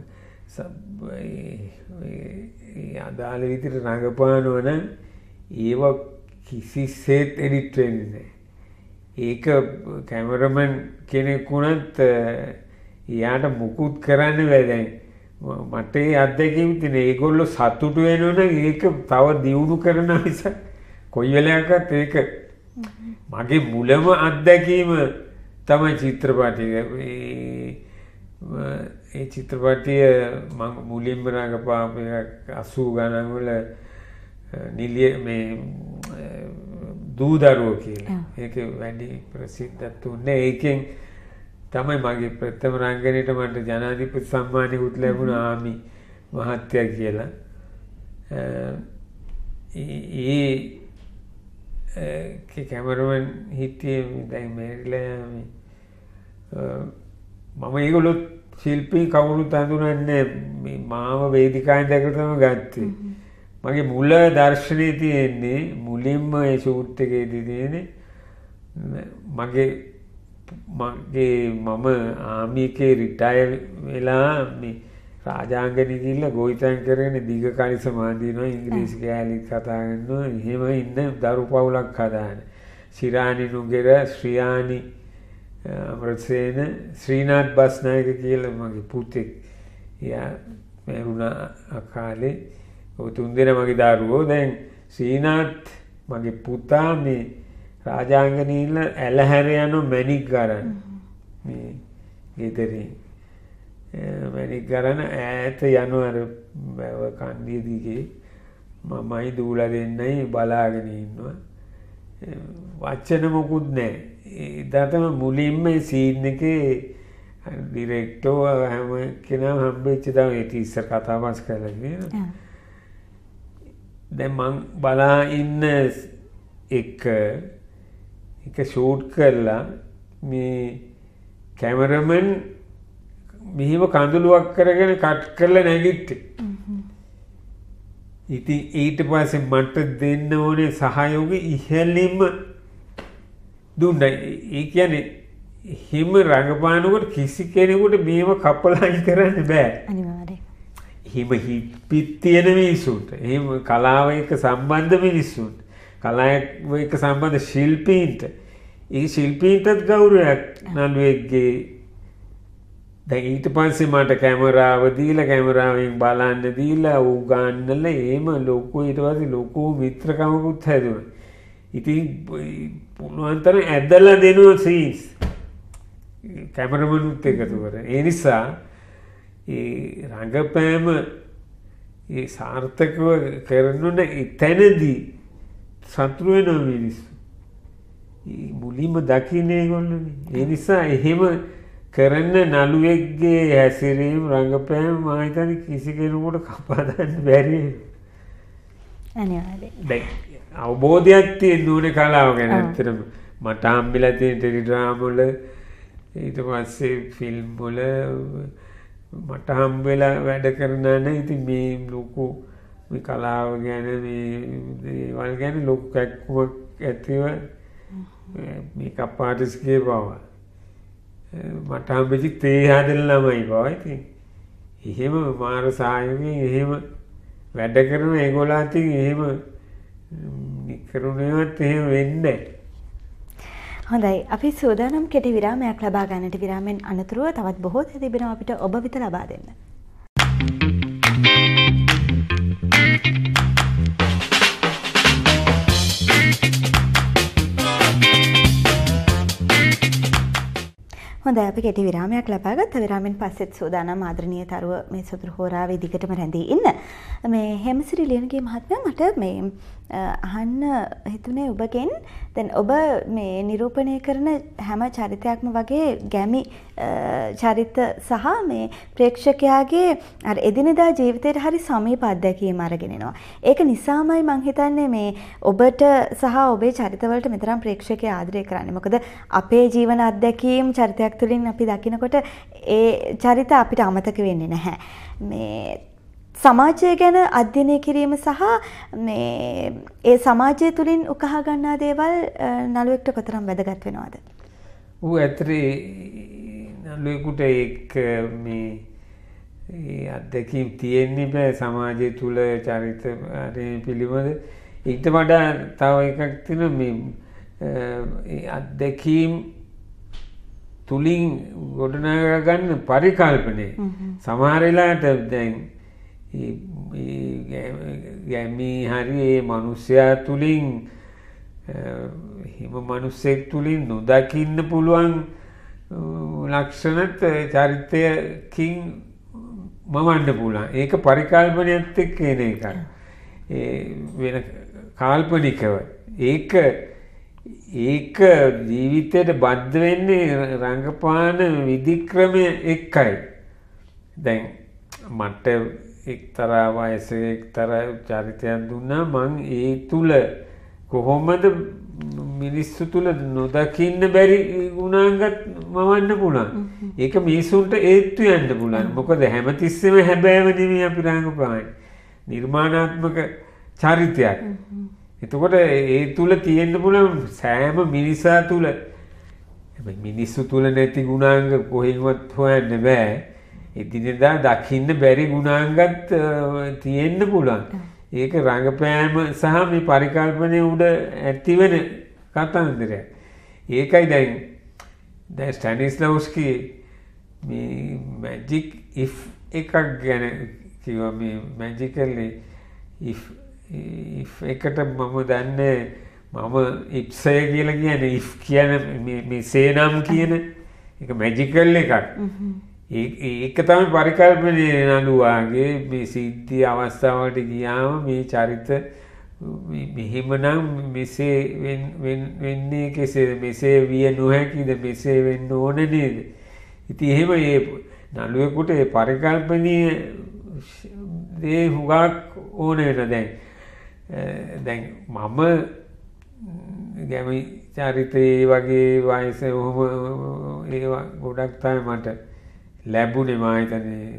ඒ අදාළ විදිහට රංගපානවා නම් ඒව කිසිසේත් එඩිට් වෙන්නේ නැහැ. ඒක කැමරමන් කෙනෙක් වුණත් එයාට මුකුත් කරන්න බෑ. දැන් මට ඒ අත්දැකීම් තියෙන ඒගොල්ලෝ සතුටු වෙනවනම් ඒක තව දියුණු කරන නිසා කොයි වෙලාවකත් ඒක මගේ මුලම අත්දැකීම තමයි චිත්‍රපටිය. ඒ චිත්‍රපටිය මම මුලින්ම රඟපාපු අසූ ගණන් වල නිලිය මේ දූදරුවෝ කියලා. ඒක වැඩි ප්‍රසිද්ධත් උන්නේ. ඒකෙන් තමයි මගේ ප්‍රථම රංගනයට මට ජනාධිපති සම්මානයකුත් ලැබුණා ආමි මහත්තයා කියලා. ඒ කැමරමන් හිටියේ දැන් මැරිලා මම ඒගොල්ලෝ ශිල්පී කවුරුත් හඳුනන්නේ මේ මාව වේදිකාවෙන් දැකලා තමයි ගත්තේ. මගේ මුල දර්ශනයේ තියෙන්නේ මුලින්ම ඒ ෂූට් එකේදී තියෙන්නේ මගේ මගේ මම ආමි එකේ රිටයර් වෙලා මේ රාජාංගනේ ගිහිල්ලා ගෝවිතං කරගෙන දිග කලිස මාදිනවා ඉංග්‍රීසි කෑලිත් කතා කරනවා එහෙම ඉන්න දරු පවුලක් හදාන ශිරානි නුගර ශ්‍රියානි අමරසේන ශ්‍රීනාත් බස්නායක කියලා මගේ පුතෙක් එයා මරුණා අකාලේ ඔය තුන් දෙනා මගේ දරුවෝ දැන් ශ්‍රීනාත් මගේ පුතා මේ රාජාංගනේ ඉන්න ඇලහැර යන මැණික් ගන්න මේ ගෙදරින් මැණික් ගන්න ඈත යනවර කන්දිය දිගේ මමයි දූලා දෙන්නයි බලාගෙන ඉන්නවා වචන මොකුත් නැහැ එදා තමයි මුලින්ම සීන් එකේ ඩිරෙක්ටර් හැම කෙනාම හම්බෙච්ච තමයි ඒ ඉස්සර කතා බස් කරලා කියනවා දැන් මං බලා ඉන්න එක එක ෂූට් කරලා මේ කැමරමන් මෙහිම කඳුළුවක් කරගෙන කට් කරලා නැගිට්ටේ. ඉතින් ඊට පස්සේ මට දෙන්න ඕනේ සහයෝගය ඉහෙලින්ම දුන්නා. ඒ කියන්නේ හිම රඟපානකොට කිසි කෙනෙකුට මේව කපලා කරන්න බෑ. අනිවාර්යයෙන්. හිම හිපිත් තියෙන මිනිසුන්ට, එහෙම කලාව එක්ක සම්බන්ධ මිනිසුන්ට, කලාව එක්ක සම්බන්ධ ශිල්පීන්ට, ඒ ශිල්පීන්ටත් ගෞරවයක් නළුවෙක්ගේ. දැන් ඊට පස්සේ මට කැමරාව දීලා කැමරාවෙන් බලන්න දීලා ඌ ගන්නල එහෙම ලොකු ඊට පස්සේ ලොකු මිත්‍රකමකුත් හැදුවා. ඉතින් පුළුවන් තරම් ඇදලා දෙනවා සීන්ස් කැමරමනුත් එකතු කරගෙන. ඒ නිසා ඒ රංගපෑම ඒ සාර්ථකව කරනුන එතනදී සතුරු වෙන මිනිස්සු මුලින්ම දකින්නේ ඒගොල්ලෝනේ. ඒ නිසා එහෙම කරන්න නළුවෙක්ගේ හැසිරීම රංගපෑම මම හිතන්නේ කිසි කෙනෙකුට කපා දාන්න බැරි. අනිවාර්යයෙන්. දැන් අවබෝධයක් තියෙන්න ඕනේ කලාව ගැන. ඇත්තටම මට හම්බෙලා තියෙන ටෙලිඩ්‍රාම වල ඊට පස්සේ ෆිල්ම් වල මට හම්බෙලා වැඩ කරන නැහැ. ඉතින් මේ ලොකු මේ කලාව ගැන මේ දේවල් ගැන ලොකු කැක්කුමක් ඇතිව මේකප් ආටිස්ට්ගේ බව මට හම්බෙච්ච තේ හදන ළමයි බව. ඉතින් එහෙම මාර සායමේ එහෙම වැඩ කරන ඒගොල්ලෝ අතින් එහෙම නිකරුණේවත් එහෙම වෙන්නේ නැහැ. හොඳයි, අපි සූදානම් කෙටි විරාමයක් ලබා ගන්නට. විරාමෙන් අනතුරුව තවත් බොහෝ දේ තිබෙනවා අපිට ඔබ වෙත ලබා දෙන්න. හොඳයි, අපි කෙටි විරාමයක් ලබා ගත්තා. විරාමෙන් පස්සෙත් සූදානම් ආදරණීය තරුව මේ සුදුරු හෝරාවේ දිගටම රැඳී ඉන්න. මේ හෙමසිරි ලියනගේ මහත්මයා මට මේ අහන්න හිතුනේ ඔබගෙන්, දැන් ඔබ මේ නිරූපණය කරන හැම චරිතයක්ම වගේ ගැමි චරිත සහ මේ ප්‍රේක්ෂකයාගේ අර එදිනෙදා ජීවිතයට හරි සමීප අත්දැකීම් අරගෙන එනවා. ඒක නිසාමයි මං හිතන්නේ මේ ඔබට සහ ඔබේ චරිතවලට මෙතරම් ප්‍රේක්ෂකයා ආදරය කරන්නේ. මොකද අපේ ජීවන අත්දැකීම් චරිතයක් තුළින් අපි දකිනකොට ඒ චරිත අපිට අමතක වෙන්නේ නැහැ. මේ සමාජය ගැන අධ්‍යයනය කිරීම සහ මේ ඒ සමාජය තුළින් උකහා ගන්නා දේවල් නළුවෙක්ට කොතරම් වැදගත් වෙනවද? ඌ ඇත්තටේ නළුවෙකුට එක් මේ ඒ අත්දැකීම් තියෙන්නේ බෑ සමාජය තුළ චරිත පිළිබඳ. ඊට වඩා තව එකක් තියෙනවා මේ ඒ අත්දැකීම් තුලින් ගොඩනගා ගන්න පරිකල්පනය. සමහර වෙලාවට දැන් ගැමි හරි ඒ මනුස්සයා තුලින් හිම මනුස්සෙක් තුලින් නොදකින්න පුළුවන් ලක්ෂණත් චරිතයකින් මවන්න පුළුවන්. ඒක පරිකල්පනයත් එක්ක එන එකක්. ඒ වෙන කාල්පනිකව ඒක ඒක ජීවිතයට බද්ධ වෙන්නේ රංගපාන විධික්‍රමය එක්කයි. දැන් මට එක්තරා වයසේ එක්තරා චරිතයක් දුන්නා මං ඒ තුල කොහොමද මිනිස්සු තුල නොදකින්න බැරි ගුණාංගත් මවන්න පුළුවන්. ඒක මිනිසුන්ට ඒත්තු යන්න පුළුවන්. මොකද හැමතිස්සෙම හැබෑව නෙමෙයි අපි රංගපාන්නේ. නිර්මාණාත්මක චරිතයක්. එතකොට ඒ තුල තියෙන්න පුළුවන් සෑම මිනිසා තුල මිනිස්සු තුල නැති ගුණාංග කොහෙන්වත් හොයන්න බෑ. එදිනෙදා දකින්න බැරි ගුණාංගත් තියෙන්න පුළුවන්. ඒක රංගපෑම සහ මේ පරිකල්පනයේ උඩ ඇතිවෙන කතන්දරයක්. ඒකයි දැන් දැන් ස්ටැනිස්ලව්ස්කි මේ මැජික් ඉෆ් එකක් ගැන කිව්වා මේ මැජිකලි ඉෆ් ඉෆ් එකට මම දන්නේ මම ඉප්සය කියලා කියන්නේ ඉෆ් කියන මේ මේ සේනම් කියන එක මැජිකල් එකක්. ඒක තමයි පරිකල්පනයේ නළුවාගේ මේ සිද්ධි අවස්ථාවලට ගියාම මේ චරිත මෙහෙමනම් මෙසේ වෙන්නේ කෙසේද මෙසේ විය නොහැකිද මෙසේ වෙන්න ඕන නේද? ඉතින් එහෙම ඒ නළුවෙකුට ඒ පරිකල්පනීය දේ හුඟක් ඕන වෙන දැන් දැන් මම ගැමි චරිතේ වගේ වයස ඔහොම ඒවා ගොඩක් තමයි මට ලැබුණේ මා හිතන්නේ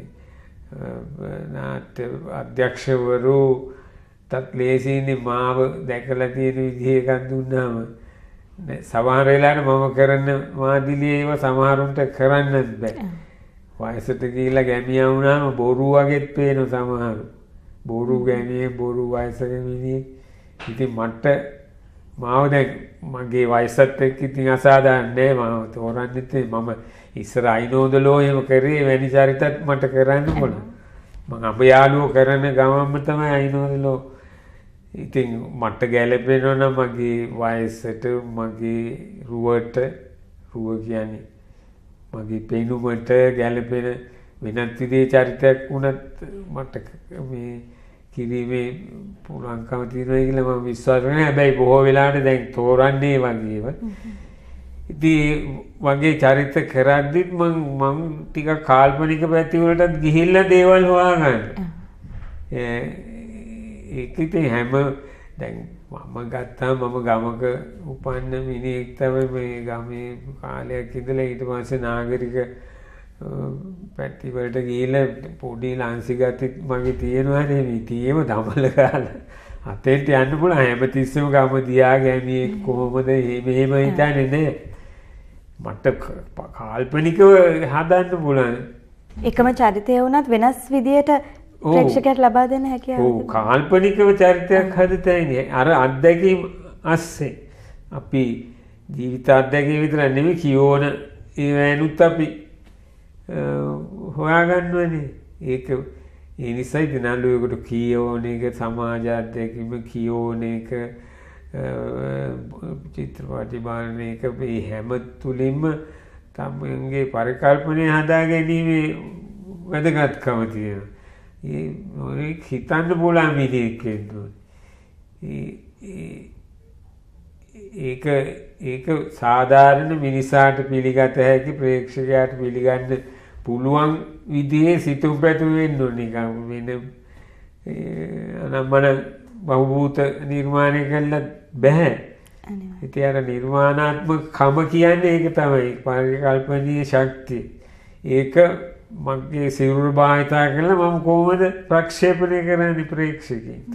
නාට්‍ය අධ්‍යක්ෂවරු තත් ලේසින්නේ මාව දැකලා තියෙන විදිහ එකක් දුන්නාම සමහර වෙලාවට මම කරන මාදිලියේ ඒවා සමහරුන්ට කරන්නත් බෑ. වයසට ගිහිල්ලා ගැමියා වුණාම බොරු වගේත් පේන සමහරු. බොරු ගැමියේ බොරු වයසක මිනිහෙක්. ඉතින් මට මාව දැන් මගේ වයසත් එක්ක ඉතින් අසාධාරණ නෑ මාව තෝරන්නෙත් මම ඉස්සර අයිනෝදලෝ එහෙම කරේ වැනි චරිතත් මට කරන්න පුළුවන්. මම අපේ යාළුවෝ කරන ගමන්ම තමයි අයිනෝදලෝ. ඉතින් මට ගැළපෙනවා නම් මගේ වයසට මගේ රුවට රුව කියන්නේ මගේ පෙනුමට ගැළපෙන වෙනත් විදිහේ චරිතයක් වුණත් මට මේ කිරීමේ පුළුවන්කම තියෙනවා කියලා මම විශ්වාස කරනවා. හැබැයි බොහෝ වෙලාවට දැන් තෝරන්නේ වගේව. ඉතින් වගේ චරිත කරද්දිත් මම මම ටිකක් කාල්පනික පැති වලටත් ගිහිල්ලා දේවල් හොයාගන්න. ඒක ඉතින් හැම දැන් මම ගත්තාම මම ගමක උපන්න මිනිහෙක් තමයි මේ ගමේ කාලයක් ඉඳලා ඊට පස්සේ නාගරික පැති වලට ගිහිල්ලා පොඩි ලාන්සි ගතිත් මගේ තියෙනවා නේ මේ තියෙම දමල ගාලා අතෙන්ට යන්න පුළුවන් හැමතිස්සෙම ගම දියා ගැමියෙක් කොහොමද එහෙම එහෙම හිතන්නේ නේ මට කාල්පනිකව හදන්න පුළුවන් එකම චරිතය වුණත් වෙනස් විදියට ප්‍රේක්ෂකයට ලබා දෙන්න හැකියාව. ඔව් කාල්පනිකව චරිතයක් හදතයිනේ අර අත්දැකීම් අස්සේ අපි ජීවිත අත්දැකීම් විතර නෙමෙයි කියෝන ඒ වෙනුත් අපි හොයාගන්නවනේ. ඒක ඒ නිසායි දනලුවෙකුට කියෝන එක සමාජ අත්දැකීම කියෝන එක චිත්‍රපටි බලන එක මේ හැම තුලින්ම තමන්ගේ පරිකල්පනය හදා ගැනීමේ වැදගත්කම තියෙනවා. ඒ මොනික හිතන්න පුළුවන් මිනිහෙක් වෙන්න ඕනේ. ඒක ඒක සාධාරණ මිනිසාට පිළිගත හැකි ප්‍රේක්ෂකයාට පිළිගන්න පුළුවන් විදිහේ සිතුම් පැතුම් වෙන්න ඕනේ. නිකන් වෙන අනම්මන බහූත නිර්මාණය කළා බෑ. ඉතින් අර නිර්මාණාත්මක කම කියන්නේ ඒක තමයි පරිකල්පනීය ශක්තිය. ඒක මගේ සිරුර භාවිතා කරලා මම කොහොමද ප්‍රක්ෂේපණය කරන්නේ ප්‍රේක්ෂකයන්ට.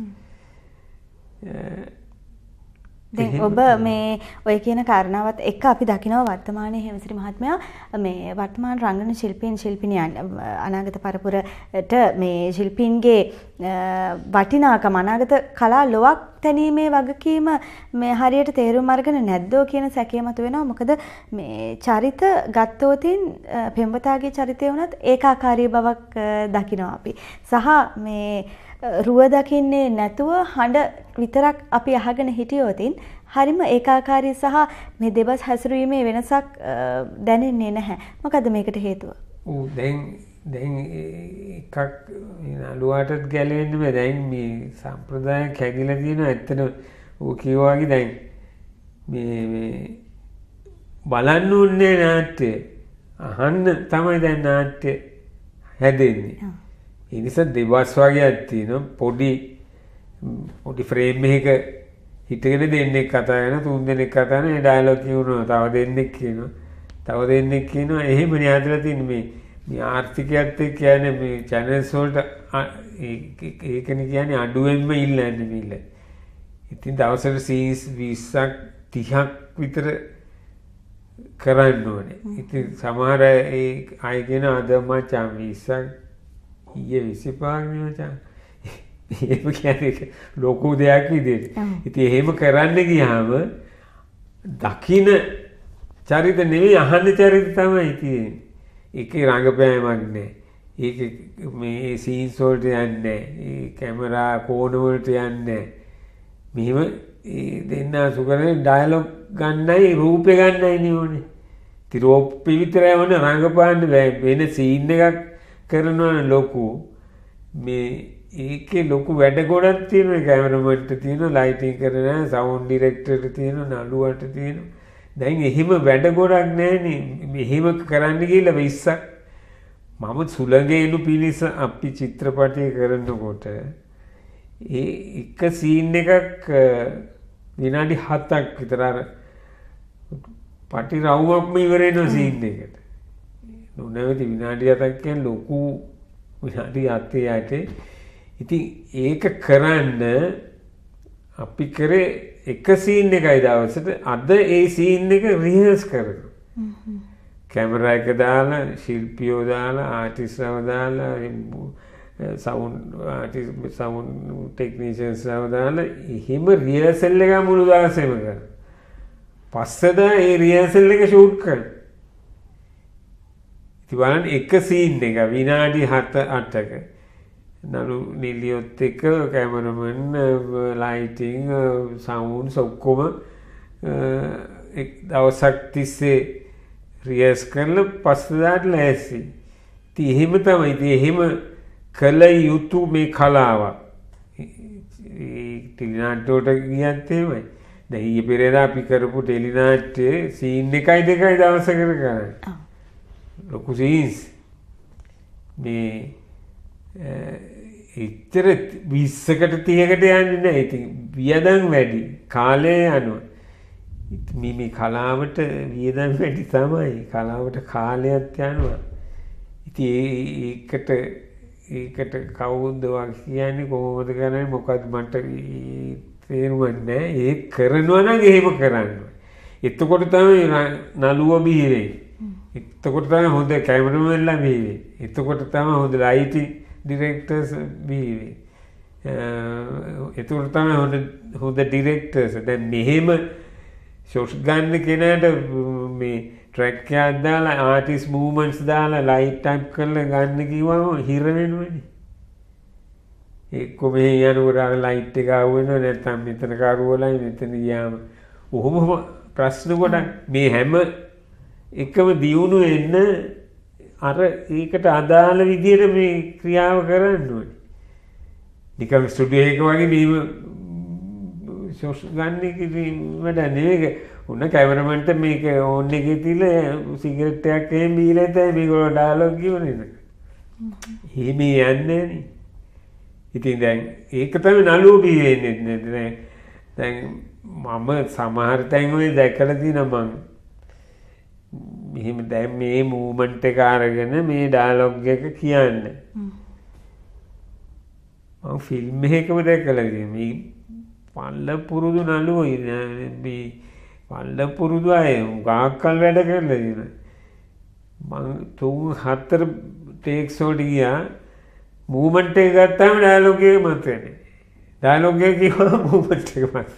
දැන් ඔබ මේ ඔය කියන කාරණාවත් එක්ක අපි දකිනවා වර්තමානයේ හේමසිරි මහත්මයා මේ වර්තමාන රංගන ශිල්පීන් ශිල්පිනියන් අනාගත පරපුරට මේ ශිල්පීන්ගේ වටිනාකම අනාගත කලා ලොවක් තැනීමේ වගකීම මේ හරියට තේරුම් අරගෙන නැද්දෝ කියන සැකය මතුවෙනවා. මොකද මේ චරිත ගත්තොතින් පෙම්වතාගේ චරිතය වුණත් ඒකාකාරී බවක් දකිනවා අපි. සහ මේ රුව දකින්නේ නැතුව හඬ විතරක් අපි අහගෙන හිටියොතින් හරිම ඒකාකාරී සහ මේ දෙබස් හැසිරීමේ වෙනසක් දැනෙන්නේ නැහැ. මොකද මේකට හේතුව? ඔව් දැන් දැන් එකක් නළුවාටත් ගැලවෙන්න බෑ. දැන් මේ සම්ප්‍රදාය කැඩිලා තියෙනවා. ඇත්තට ඔය කිව්වා වගේ දැන් මේ මේ බලන්න ඕනේ නාට්‍ය අහන්න තමයි දැන් නාට්‍ය හැදෙන්නේ. ඒ නිසා දෙබස් වගේක් තියෙනවා. පොඩි පොඩි ෆ්‍රේම් එකක හිටගෙන දෙන්නෙක් කතා කරන තුන් දෙනෙක් කතා කරන ඒ ඩයලොග් කියනවා. තව දෙන්නෙක් කියනවා. තව දෙන්නෙක් කියනවා. එහෙමනේ හදලා තියෙන්නේ මේ මේ ආර්ථිකයත් එක්ක කියන්නේ මේ channels වලට ඒකනේ කියන්නේ අඩුවෙන්ම ඉල්ලන්නේ මිල. ඉතින් දවසට සීස් විස්සක් තිහක් විතර කරන්න ඕනේ. ඉතින් සමහර ඒ අය කියන අද මචං විස්සක් ඊයේ විසිපහක් නේ මචං. එහෙම කියන්නේ ලොකු දෙයක් විදිහට. ඉතින් එහෙම කරන්න ගියාම දකින්න චරිත නෙවෙයි අහන්න චරිත තමයි තියෙන්නේ. ඒකේ රංගපෑමක් නැහැ. ඒක මේ සීන්ස් වලට යන්නේ නැහැ. ඒ කැමරා කෝණ වලට යන්නේ නැහැ. මෙහෙම ඒ දෙන්න සුකරේ ඩයලොග් ගන්නයි රූපේ ගන්නයි නේ. ඉතින් රූපේ විතරයි වුණ රංගපාන්න බෑ. වෙන සීන් එකක් කරනවා ලොකු. මේ ඒකේ ලොකු වැඩ ගොඩක් තියෙනවා. කැමරාමන්ට තියෙනවා, ලයිටිංగ్ කරන, සවුන්ඩ් ඩිරෙක්ටර්ට තියෙනවා, නළුවට තියෙනවා. දැන් එහෙම වැඩ ගොඩක් නැහැනේ. මෙහෙම කරන්න ගිහලා විස්සක් මම සුළඟේනු පිණිස අපි චිත්‍රපටය කරනකොට ඒ එක සීන් එකක් විනාඩි හතක් විතර අර පටි රවුමක්ම ඉවර වෙන සීන් එකට. නොනවති විනාඩි හතක් කියන්නේ ලොකු විනාඩි හතේ යටේ. ඉතින් ඒක කරන්න අපි කරේ එක සීන් එකයි දවසට. අද ඒ සීන් එක රිහර්ස් කරනවා. කැමරා එක දාලා, ශිල්පියෝ දාලා, ආටිස්ට්ව දාලා, සවුන්ඩ් ආටිස්ට් සවුන්ඩ් ටෙක්නීෂියන්ස්ව දාලා එහෙම රිහර්සල් එක මුළු දවසේම කරනවා. පස්සේද ඒ රිහර්සල් එක ෂූට් කරනවා. ඉතින් බලන්න එක සීන් එක විනාඩි හත අටක නළු නිලියොත් එක්ක කැමරමන්, ලයිටිං, සවුන්ඩ්ස් ඔක්කොම එක් දවසක් තිස්සේ රියස් කරලා පස්සදාට ලෑස්ති. ඉතින් එහෙම තමයි. ඉතින් එහෙම කළ යුතු මේ කලාවක්. ඒ ටෙලිනාට්‍යයට ගියත් එහෙමයි. දැන් ඊයේ පෙරේදා අපි කරපු ටෙලිනාට්‍යයේ සීන් එකයි දෙකයි දවසකට කරන්නේ. ලොකු සීන්ස්. මේ එච්චර විස්සකට තිහකට යන්නේ නැහැ. ඉතින් වියදම් වැඩි. කාලය යනවා. මේ මේ කලාවට වියදම් වැඩි තමයි. කලාවට කාලයක් යනවා. ඉතින් ඒකට ඒකට කවුද කියන්නේ කොහොමද කරන්නේ මොකද්ද මට තේරුම් නැහැ. ඒ කරනවා නම් එහෙම කරන්න. එතකොට තමයි නළුව බිහි වෙන්නේ. එතකොට තමයි හොඳ කැමරාමන්ලා බිහි වෙන්නේ. එතකොට තමයි හොඳ ලයිටිං ඩිරෙක්ටර්ස් බිහි වෙන්නේ. එතකොට තමයි හොඳ හොඳ ඩිරෙක්ටර්ස්. දැන් මෙහෙම ෂොට්ස් ගන්න කෙනාට මේ ට්‍රැක් එකක් දාලා ආටිස්ට් මූවමන්ට්ස් දාලා ලයිට් ටයිප් කරලා ගන්න කිව්වම හිර වෙනවනේ. එක්ක මෙහෙ යනකොට අර ලයිට් එක ආව වෙනව නැත්නම් මෙතන කරුවලයි මෙතන ගියාම ඔහොම ප්‍රශ්න ගොඩක්. මේ හැම එකම දියුණු වෙන්න අර ඒකට අදාළ විදිහට මේ ක්‍රියාව කරන්න ඕනේ. නිකන් ස්ටුඩියෝ එක වගේ මේව ෂොට්ස් ගන්න එක වැඩ නෙවෙයි. උන්න කැමරාමන්ට මේක ඕන් එකේ තියලා සිගරට් එකක් එහෙම බීලා තමයි මේගොල්ලෝ ඩයලොග් කියවන්නේ. එහෙම යන්නේ නේ. ඉතින් දැන් ඒක තමයි නළුව බී වෙන්නේ. දැන් දැන් මම සමහර තැන් වල දැකලා තියෙනවා මං. මෙහෙම දැන් මේ මූවමන්ට් එක අරගෙන මේ ඩයලොග් එක කියන්නේ. මම ෆිල්ම් එකකම දැකලා තියෙනවා. පල්ල පුරුදු නළුවෝ මේ පල්ල පුරුදු අය ගාක්කල් වැඩ කරලා ඉන්නේ. මං තුන් හතර ටේක්ස් වලට ගියා. මූවමන්ට් එක ගත්තාම ඩයලොග් එක මත වෙන්නේ. ඩයලොග් එක කිව්වම මූවමන්ට් එක මත.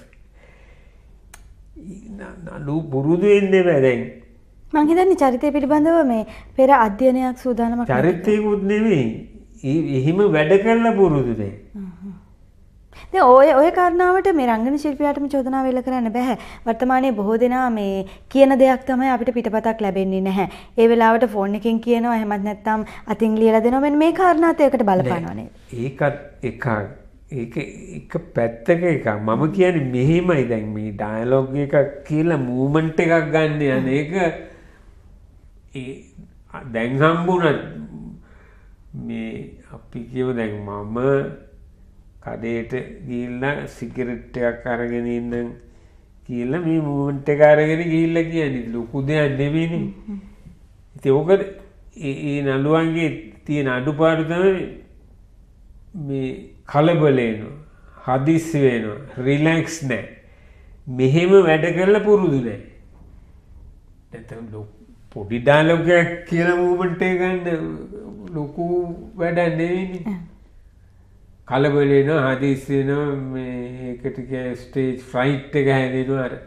නළු පුරුදු වෙන්නේ බෑ දැන්. මං හිතන්නේ චරිතය පිළිබඳව මේ පෙර අධ්‍යයනයක් සූදානමක් චරිතයකුත් නෙවෙයි. එහෙම වැඩ කරලා පුරුදු දෙයි. දැන් ඔය ඔය කාරණාවට මේ රංගන ශිල්පියාටම චෝදනාව එල්ල කරන්න බෑ. වර්තමානයේ බොහෝ දෙනා මේ කියන දෙයක් තමයි අපිට පිටපතක් ලැබෙන්නේ නැහැ. ඒ වෙලාවට ෆෝන් එකෙන් කියනවා එහෙමත් නැත්නම් අතින් ලියලා දෙනවා. මෙන්න මේ කාරණාත් ඒකට බලපානවා නේද? ඒකත් එකක්. ඒක එක පැත්තක එකක්. මම කියන්නේ මෙහෙමයි දැන් මේ ඩයලොග් එකක් කියලා මූවමන්ට් එකක් ගන්න යන එක ඒ දැන් හම්බුණා මේ අපි කියමු දැන් මම කඩේට ගිහිල්ලා සිගරට් එකක් අරගෙන ඉන්න කියලා මේ මූවමන්ට් එක අරගෙන ගිහිල්ලා කියන්නේ ලොකු දෙයක් නෙවෙයිනේ. ඉතින් ඕක ඒ නළුවන්ගේ තියෙන අඩුපාඩු තමයි මේ කලබල වෙනවා, හදිස්සි වෙනවා, රිලැක්ස් නැහැ. මෙහෙම වැඩ කරලා පුරුදු නැහැ. නැත්නම් පොඩි ඩයලොග් එකක් කියලා මූවමන්ට් එක ගන්න ලොකු වැඩක් නෙවෙයිනේ. කලබල වෙනවා, හදිස්සි වෙනවා, මේ ඒකට කිය ස්ටේජ් ෆ්‍රයිට් එක හැදෙනවා. අර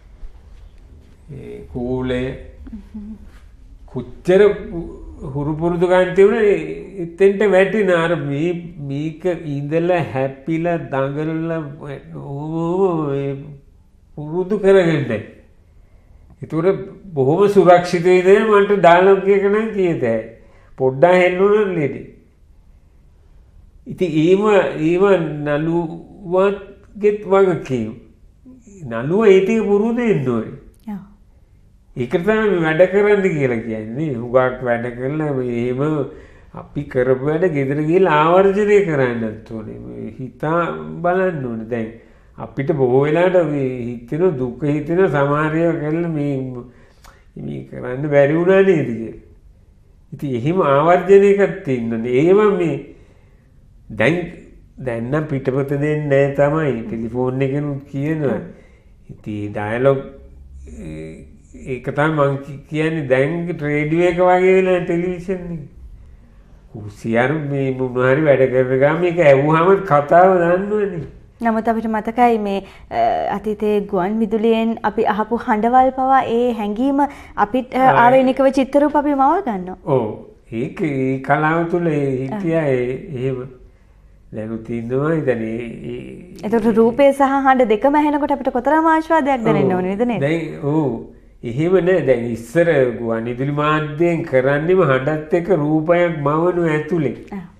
ඒ කෝලේ කොච්චර හුරු පුරුදු ගන්න තිබුණා එතෙන්ට වැටෙන අර මේ මේක ඉඳලා හැපිලා දඟලලා ඕම පුරුදු කරගන්න. ඒතර බොහොම සුරක්ෂිත විදිහට මන්ට ඩයලොග් එක නම් කියතයි. පොඩ්ඩක් හෙල්ලුණා ලේටි. ඉතින් ඊම ඊම නළුවත්ගෙත් වගකීම්. නළුව ඒ ටික පුරුදු වෙන්න ඕනේ. ඒක තමයි වැඩ කරන්න කියලා කියන්නේ. හුඟක් වැඩ කරලා එහෙම අපි කරපු වැඩ ගෙදර ගිහලා ආවර්ජනය කරන්නත් ඕනේ. හිතා බලන්න ඕනේ. දැන් අපිට බොහෝ වෙලාවට හිතෙන දුක හිතෙන සමහර ඒවා කරලා මේ මේ කරන්න බැරි වුණා නේද කියලා. ඉතින් එහෙම ආවර්ජනයකට තියෙනනේ. ඒව මේ දැන් දැන් නම් පිටපත දෙන්නේ නැහැ තමයි. ටෙලිෆෝන් එකෙනුත් කියනවා. ඉතින් ඩයලොග් ඒක තමයි මං කියන්නේ දැන් රේඩියෝ එක වගේ වෙලා ටෙලිවිෂන් එක. කුසියර මේ මොනවාරි වැඩ කරන ගමන් මේක ඇහුවාම කතාව දන්නවනේ. නමුත් අපිට මතකයි මේ අතීතයේ ගුවන් විදුලියෙන් අපි අහපු හඬවල් පවා ඒ හැංගීම අපිට ආවේනිකව චිත්‍රරූප අපි මව ගන්නවා. ඔව්. ඒක ඒ කලාව තුළ හිටියා එහෙම. දැනුත් ඉන්නවා ඉතින් ඒ ඒතර රූපේ සහ හඬ දෙකම ඇහෙනකොට අපිට කොතරම් ආශ්වාදයක් දැනෙන්න ඕනේ නේද නේද? දැන් ඔව්. එහෙම නෑ. දැන් ඉස්සර ගුවන් විදුලි මාධ්‍යයෙන් කරන්නේම හඬත් එක්ක රූපයක් මවනු ඇතුලේ.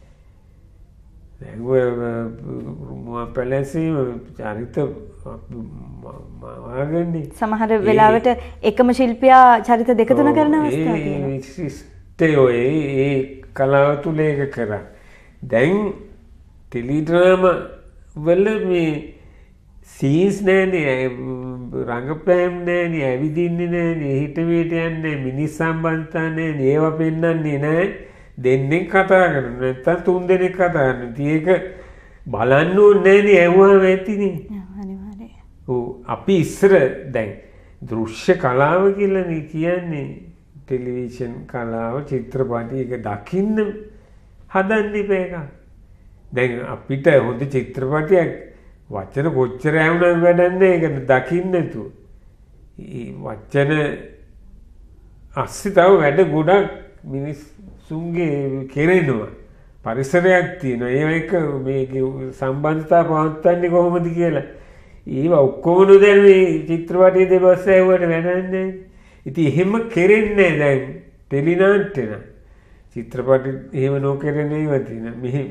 දැන් ඔය මම පැලැසීම චරිත මවාගන්නේ. සමහර වෙලාවට එකම ශිල්පියා චරිත දෙක තුන කරන අවස්ථා තියෙනවා. ඒ විශිෂ්ටය ඒ කලාව තුල ඒක කරා. දැන් ටෙලි ඩ්‍රාමා වල මේ සීන්ස් නෑනේ, රංගපෑම් නෑනේ, ඇවිදින්නේ නෑනේ, හිට මෙහෙට යන්නේ, මිනිස් සම්බන්ධතා නෑනේ, ඒවා පෙන්වන්නේ නෑ. දෙන්නෙක් කතා කරනවා නැත්නම් තුන් දෙනෙක් කතා කරනවා. ඉතින් ඒක බලන්න ඕනේ නෑනේ, ඇහුවාම ඇතිනේ. අනිවාර්යයෙන්. ඔව් අපි ඉස්සර දැන් දෘශ්‍ය කලාව කියලානේ කියන්නේ. ටෙලිවිෂන් කලාව, චිත්‍රපටි එක දකින්න හදන්නේ මේක. දැන් අපිට හොඳ චිත්‍රපටයක් වචන කොච්චර ඇහුණත් වැඩක් නැහැ. ඒක දකින්න නැතුව. ඒ වචන අස්සේ තව වැඩ ගොඩක් මිනිස්සුන්ගේ කෙරෙනවා. පරිසරයක් තියෙනවා. ඒව එක මේකේ සම්බන්ධතාව පවත්වන්නේ කොහොමද කියලා. ඒව ඔක්කොම නොදැන මේ චිත්‍රපටයේ දෙබස් ඇහුවට වැඩක් නැහැ. ඉතින් එහෙම කෙරෙන්නේ නැහැ දැන් ටෙලි නාට්‍ය නම්. චිත්‍රපටි එහෙම නොකරන ඒවා තියෙනවා. මෙහෙම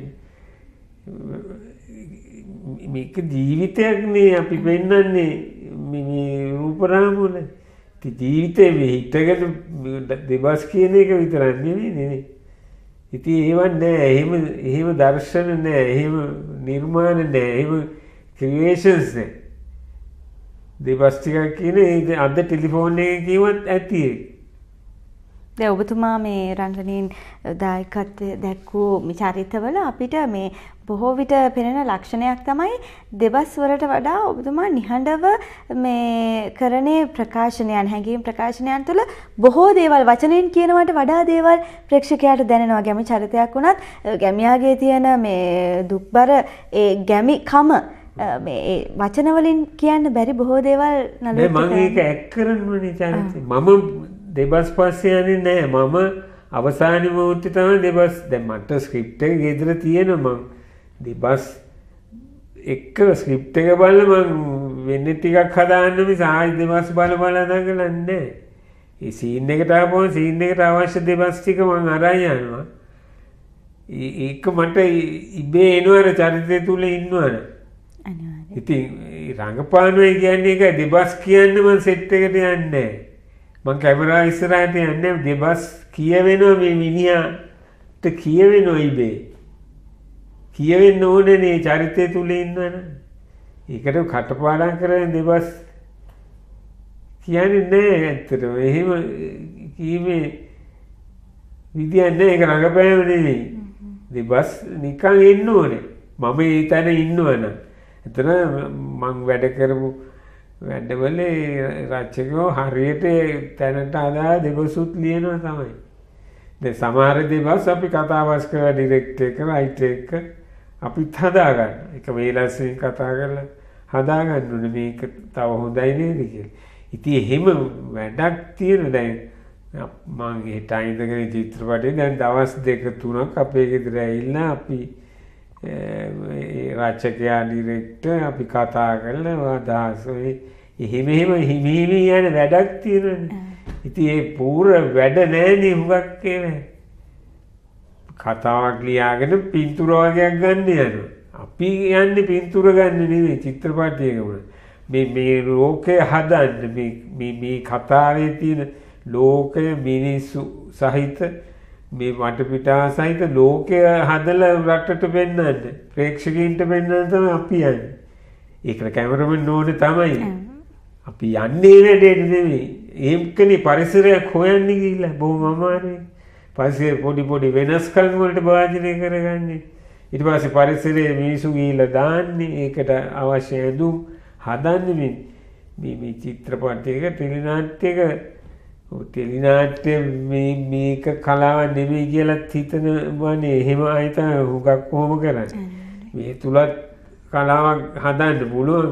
මේක ජීවිතයක් නේ අපි පෙන්වන්නේ මේ රූපරාමුවල. ඉතින් ජීවිතේ මේ හිතගෙන දෙබස් කියන එක විතරක් නෙවෙයි නේ. ඉතින් ඒව නෑ, එහෙම එහෙම දර්ශන නෑ, එහෙම නිර්මාණ නෑ, එහෙම ක්‍රියේෂන්ස් නෑ. දෙබස් ටිකක් කියන්නේ අද ටෙලිෆෝන් එකේ කිව්වත් ඇති ඒක. දැන් ඔබතුමා මේ රංගනයෙන් දායකත්වය දැක්වූ මේ චරිතවල අපිට මේ බොහෝ විට පෙනෙන ලක්ෂණයක් තමයි දෙබස් වලට වඩා ඔබතුමා නිහඬව මේ කරනේ ප්‍රකාශනයන්, හැඟීම් ප්‍රකාශනයන් තුළ බොහෝ දේවල් වචනෙන් කියනවට වඩා දේවල් ප්‍රේක්ෂකයාට දැනෙනවා. ගැමි චරිතයක් වුණත් ගැමියාගේ තියෙන මේ දුක්බර ඒ ගැමිකම මේ වචන වලින් කියන්න බැරි බොහෝ දේවල් නළුවට මම ඒක ඇක් කරන්නේ චරිතේ. මම දෙබස් පස්සේ යන්නේ නැහැ. මම අවසානයේ මොහොතේ තමයි දෙබස්. දැන් මට ස්ක්‍රිප්ට් එක ගෙදර තියෙනවා. මම දෙබස් එක්ක ස්ක්‍රිප්ට් එක බලලා මම වෙන්නේ ටිකක් හදාන්න මිස ආයි දෙබස් බල බල නගලන්නේ නැහැ. ඒ සීන් එකට ආපුවම සීන් එකට අවශ්‍ය දෙබස් ටික මම අරන් යනවා. ඒක මට ඉබේ එනවර චරිතය තුල ඉන්නවනේ. අනිවාර්යයෙන්. ඉතින් රංගපානුවේ කියන්නේ ඒක දෙබස් කියන්නේ මම සෙට් එකට යන්නේ නැහැ. මං කැමරා ඉස්සරහට යන්නේ දෙබස් කියවෙනවා මේ මිනිහාට කියවෙනවා ඉබේ. කියවෙන්න ඕනේනේ චරිතය තුල ඉන්නවනේ. ඒකට කටපාඩම් කරගෙන දෙබස් කියන්නේ නැහැ ඇත්තටම. එහෙම කීමේ විදියක් නැහැ. ඒක රඟපෑම නෙවෙයි. දෙබස් නිකන් ඉන්න ඕනේ. මම ඒ තැන ඉන්නවනම්. එතන මං වැඩ කරපු වැඩවල රචකයෝ හරියට තැනට අදාළ දෙබසුත් ලියනවා තමයි. දැන් සමහර දෙබස් අපි කතාවස් කරලා ඩිරෙක්ටර් එක රයිටර් එක අපිත් හදා ගන්න. ඒක වේලස්යෙන් කතා කරලා හදා ගන්න ඕනේ මේක තව හොඳයි නේද කියලා. ඉතින් එහෙම වැඩක් තියෙන දැන් මම හිත ඉඳගෙන චිත්‍රපටේ දැන් දවස් දෙක තුනක් අපේ ගෙදර ඇවිල්ලා අපි රචකයා ඩිරෙක්ටර් අපි කතා කරලා අදහස් ඔය එහෙම එහෙම හිමීමි යන වැඩක් තියෙනනේ. ඉතින් ඒ පූර්ව වැඩ නෑනේ හුඟක් ඒවා. කතාවක් ලියාගෙන පින්තූර වගේක් ගන්න යනවා. අපි යන්නේ පින්තූර ගන්න නෙවෙයි චිත්‍රපටයක වුණ. මේ මේ ලෝකය හදන්න මේ මේ මේ කතාවේ තියෙන ලෝකය මිනිස්සු සහිත මේ වටපිටාව සහිත ලෝකය හදලා රටට පෙන්නන්න ප්‍රේක්ෂකයින්ට පෙන්නන්න තමයි අපි යන්නේ. ඒකට කැමරමන් ඕනේ තමයි. අපි යන්නේ වැඩේට නෙවෙයි. ඒකනේ පරිසරයක් හොයන්න ගිහිල්ලා බොහොම අමාරුයි. පස්සේ පොඩි පොඩි වෙනස්කම් වලට භාජනය කරගන්නේ. ඊට පස්සේ පරිසරයේ මිනිසු ගිහිල්ලා දාන්නේ ඒකට අවශ්‍ය ඇඳුම් හදන්නේ මේ මේ චිත්‍රපටයක ටෙලිනාට්‍යයක ටෙලිනාට්‍ය මේ මේක කලාවක් නෙමෙයි කියලා හිතනවනේ. එහෙම ආයිත හුඟක් කොහොම කරන්නේ. මේ තුලත් කලාවක් හදන්න පුළුවන්.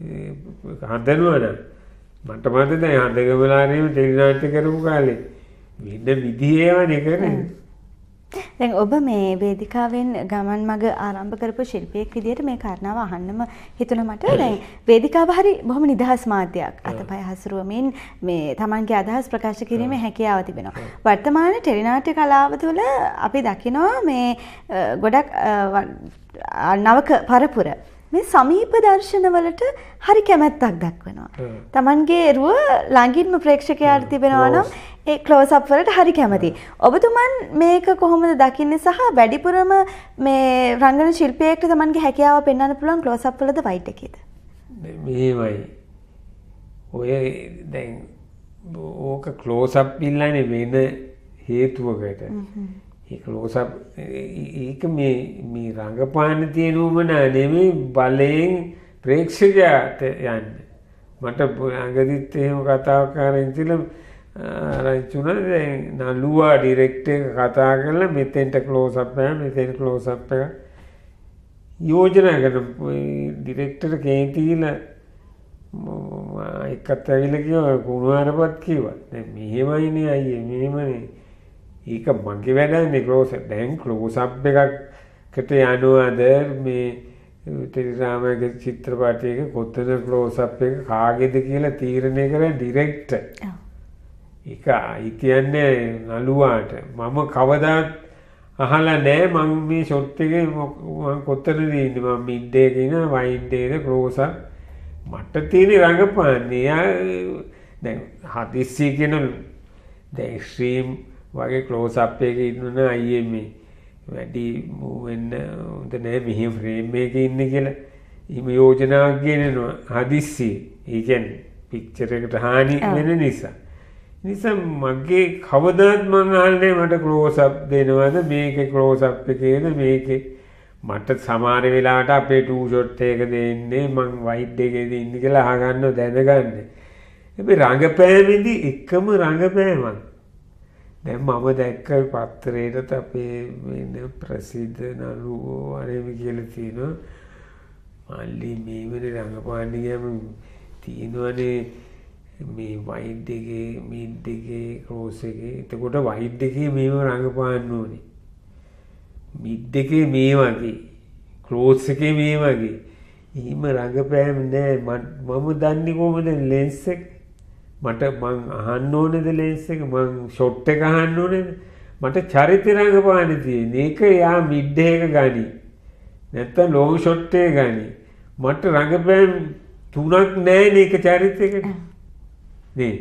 හදනවා නම් මට මතක දැන් හදගමලාරේම ටෙලිනාට්‍ය කරපු කාලේ වෙන විදිහේවනේ කරන්නේ. දැන් ඔබ මේ වේදිකාවෙන් ගමන් මඟ ආරම්භ කරපු ශිල්පියෙක් විදිහට මේ කාරණාව අහන්නම හිතුණා මට. දැන් වේදිකාව හරි බොහොම නිදහස් මාධ්‍යයක්. අතපය හසුරුවමින් මේ Tamanගේ අදහස් ප්‍රකාශ කිරීමේ හැකියාව තිබෙනවා. වර්තමාන ටෙලිනාට්‍ය කලාව තුළ අපි දකිනවා මේ ගොඩක් නවක පරපුර මේ සමීප දර්ශනවලට හරි කැමැත්තක් දක්වනවා. Tamanගේ රුව ළඟින්ම ප්‍රේක්ෂකයාට තිබෙනවා නම් ඒ ක්ලෝස් අප් වලට හරි කැමතියි. ඔබතුමන් මේක කොහොමද දකින්නේ සහ වැඩිපුරම මේ රංගන ශිල්පියෙක්ට Tamanගේ හැකියාව පෙන්වන්න පුළුවන් ක්ලෝස් අප් වලද වයිට් එකේද? මෙහෙමයි. ඔය දැන් ඕක ක්ලෝස් අප් ඉල්ලන්නේ වෙන හේතුවකට. ඒ ක්ලෝස් අප් ඒක මේ මේ රංගපාන තියෙන උමනා නෙමෙයි බලයෙන් ප්‍රේක්ෂකයාට යන්නේ. මට අඟදිත් එහෙම කතාවක් කරන් ඉතින් රයිචුනා දැන් නළුවා ඩිරෙක්ටර් එක කතා කරලා මෙතෙන්ට ක්ලෝස් අප් එක මෙතෙන් ක්ලෝස් අප් එක යෝජනා කරන ඩිරෙක්ටර් කේන්තිලා එකත් ඇවිල්ලා කිව්වා කුණුහරුපත් කිව්වා. දැන් මෙහෙමයිනේ අයියේ මෙහෙමනේ. ඒක මගේ වැඩන්නේ ක්ලෝස් දැන් ක්ලෝස් අප් එකකට යනවාද මේ ටෙලිග්‍රාමයේ චිත්‍රපටයක කොතන ක්ලෝස් අප් එක කාගේද කියලා තීරණය කරන ඩිරෙක්ටර්. ඒක කියන්නේ නළුවාට මම කවදාත් අහලා නැහැ මම මේ ෂොට් එකේ මම කොතනද ඉන්නේ මම මිඩ් එකේ ඉන්න වයිඩ් එකේ ක්ලෝස් අප් මට තියෙන රංගපාන්නේ දැන් හදිස්සි කියන දැන් ස්ට්‍රීම් වගේ ක්ලෝස් අප් එකේ ඉන්නවා අයියේ මේ වැඩි මූව් වෙන්න හොඳ නැහැ මෙහි ෆ්‍රේම් එකේ ඉන්නේ කියලා එහෙම යෝජනාවක් ගෙනනවා හදිස්සි. ඒ කියන්නේ පික්චර් එකට හානි වෙන නිසා. නිසා මගේ කවදාත් මං අහන්නේ මට ක්ලෝස් අප් දෙනවද මේකේ ක්ලෝස් අප් එකේද මේකේ මට සමහර වෙලාවට අපේ ටූ ෂොට් එක දෙන්නේ මං වයිඩ් එකේ ඉන්නේ කියලා අහගන්නව දැනගන්න. හැබැයි රංගපෑමේදී එකම රංගපෑමක්. දැන් මම දැක්ක පත්තරේට අපේ වෙන ප්‍රසිද්ධ නළුවෝ අරේම කියලා තියෙනවා. මල්ලි මේ වෙලේ රංගපාන්නේ ගියාම තියෙනවනේ මේ වයිඩ් එකේ මිඩ් එකේ ක්ලෝස් එකේ එතකොට වයිඩ් එකේ මේව රංගපාන්න ඕනේ මිඩ් එකේ මේ වගේ ක්ලෝස් එකේ මේ වගේ එහෙම රංගපෑම නෑ මම දන්නේ කොහොමද ලෙන්ස් එක මට මං අහන්න ඕනේද ලෙන්ස් එක මං ෂොට් එක අහන්න ඕනේද මට චරිත රංගපාන්න තියෙන්නේ ඒක යා මිඩ් එක ගනි නැත්තම් ලොං ෂොට් එක ගනි මට රංගපෑම් තුනක් නෑ මේක චරිතයකට නේ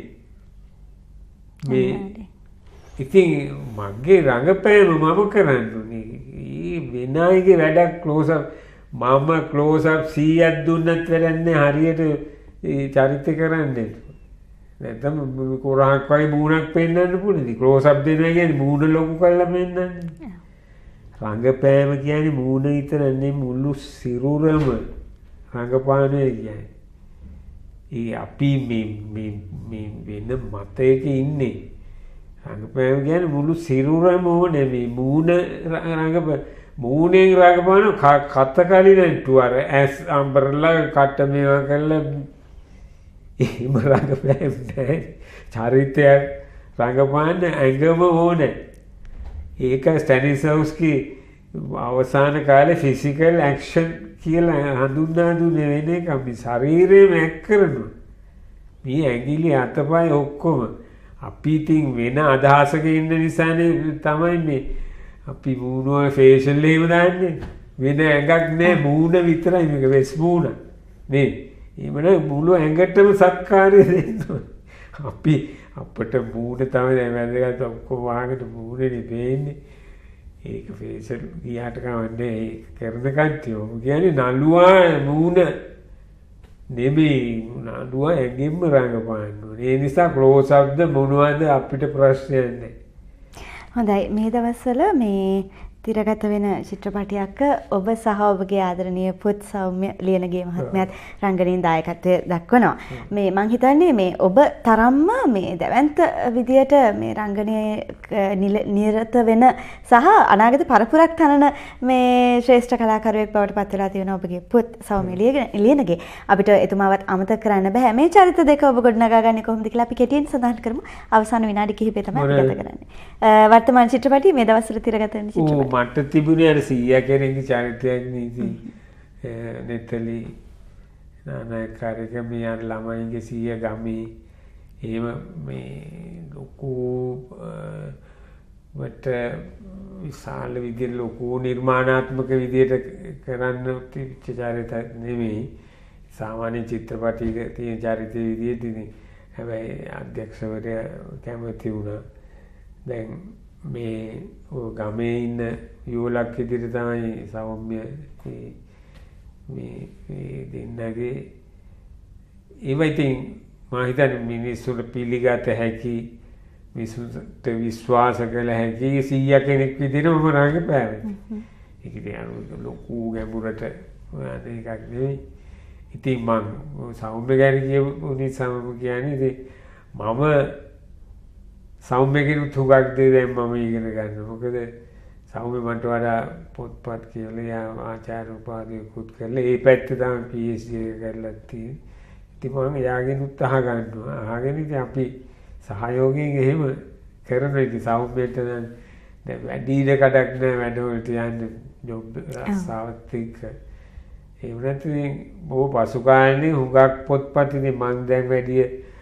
මේ ඉතින් මගේ රංගපෑම මම කරන්න ඕනේ. ඊ වෙන අයගේ වැඩක් ක්ලෝස් අප් මම ක්ලෝස් අප් සීයක් දුන්නත් වැඩක් නැහැ හරියට ඒ චරිත කරන්නේ. නැත්නම් කොරහක් වගේ මූණක් පෙන්වන්න පුළුවන්. ක්ලෝස් අප් දෙනවා කියන්නේ මූණ ලොකු කරලා පෙන්වන්නේ. රංගපෑම කියන්නේ මූණ විතර නෙමෙයි මුළු සිරුරම රංගපානේ කියන්නේ. ඒ අපි මේ මේ මේ වෙන මතයක ඉන්නේ. රංගපෑම කියන්නේ මුළු සිරුරම ඕනේ මේ මූණ රංගප මූණෙන් රංගපාන කත කලින්ටු අර ඇස් අම්බරලා කට මේවා කරලා එහෙම රංගපෑම නැහැ. චරිතයක් රංගපාන ඇඟම ඕනේ. ඒක ස්ටැනිස්ලව්ස්කි අවසාන කාලේ ෆිසිකල් ඇක්ෂන් කියලා හඳුන්වා දුන්නේ වෙන එක. අපි ශරීරයෙන් ඇක් කරනවා. මේ ඇඟිලි අතපය ඔක්කොම අපි ඉතින් වෙන අදහසක ඉන්න නිසානේ තමයි මේ අපි මූණ ෆේෂල් එහෙම දාන්නේ. වෙන ඇඟක් නෑ මූණ විතරයි මේක වෙස් මූණ. නේ. එමන මුළු ඇඟටම සත්කාරය දෙන්න. අපි අපිට මූණ තමයි වැදගත් ඔක්කොම වාගෙන මූණේ පේන්නේ. ඒක ෆේෂල් ගියාට කවන්නේ ඒක කරන කට්ටිය. ඔබ කියන්නේ නළුවා මූණ නෙමෙයි නළුවා ඇඟෙන්ම රංගපාන්න ඕනේ. ඒ නිසා ක්ලෝස් අප් ද මොනවද අපිට ප්‍රශ්නයක් නැහැ. හොඳයි මේ දවස්වල මේ තිරගත වෙන චිත්‍රපටයක් ඔබ සහ ඔබගේ ආදරණීය පුත් සෞම්‍ය ලියනගේ මහත්මයාත් රංගනයෙන් දායකත්වය දක්වනවා. මේ මං හිතන්නේ මේ ඔබ තරම්ම මේ දැවැන්ත විදියට මේ රංගනයේ නිරත වෙන සහ අනාගත පරපුරක් තනන මේ ශ්‍රේෂ්ඨ කලාකරුවෙක් බවට පත් වෙලා තියෙන ඔබගේ පුත් සෞම්‍ය ලියනගේ අපිට එතුමාවත් අමතක කරන්න බෑ. මේ චරිත දෙක ඔබ ගොඩනගා ගන්නේ කොහොමද කියලා අපි කෙටියෙන් සඳහන් කරමු. අවසාන විනාඩි කිහිපය තමයි අපි ගත කරන්නේ. වර්තමාන චිත්‍රපටය මේ දවස්වල තිරගත වෙන චිත්‍රපටය මට තිබුණේ අර සීයා කෙනෙක්ගේ චරිතයක් නීති නෙතලි නානායකාරක මේ අර ළමයින්ගේ සීයා ගමේ එහෙම මේ ලොකු වට විශාල විදිහට ලොකු නිර්මාණාත්මක විදිහට කරන්න තිබිච්ච චරිතයක් නෙමෙයි සාමාන්‍ය චිත්‍රපටයක තියෙන චරිතයේ විදිහට ඉතින් හැබැයි අධ්‍යක්ෂවරයා කැමති වුණා. දැන් මේ ගමේ ඉන්න යෝලක් විදිහට තමයි සෞම්‍ය මේ දෙන්නගේ ඒව ඉතින් මම හිතන්නේ මිනිස්සුන්ට පිළිගත හැකි මිනිස්සුන්ට විශ්වාස කළ හැකි සීයා කෙනෙක් විදිහට මම රංගපෑවා. ඒක ඉතින් ලොකු ගැඹුරට යන එකක් නෙවෙයි. ඉතින් මම සෞම්‍ය ගැන කියපු නිසාම කියන්නේ ඉතින් මම සෞම්‍යගෙන් උතුගක් දේ දැන් මම ඉගෙන ගන්න. මොකද සෞම්‍ය මන්ට වඩා පොත්පත් කියලා ආචාර්ය උපාධියකුත් කරලා ඒ පැත්තේ තමයි පී එච් ඩී එක කරලා තියෙන්නේ. ඉතින් මම එයාගෙන් උත්සාහ ගන්නවා. අහගෙන ඉතින් අපි සහයෝගයෙන් එහෙම කරන ඉතින් සෞම්‍යයට දැන් වැඩි ඉඩ කඩක් නැහැ වැඩවලට යන්න ජොබ් රස්සාවත් එක්ක. ඒ වුණත් ඉතින් බොහෝ පසු කාලේ හුඟක් පොත්පත් ඉතින් මම දැන් වැඩි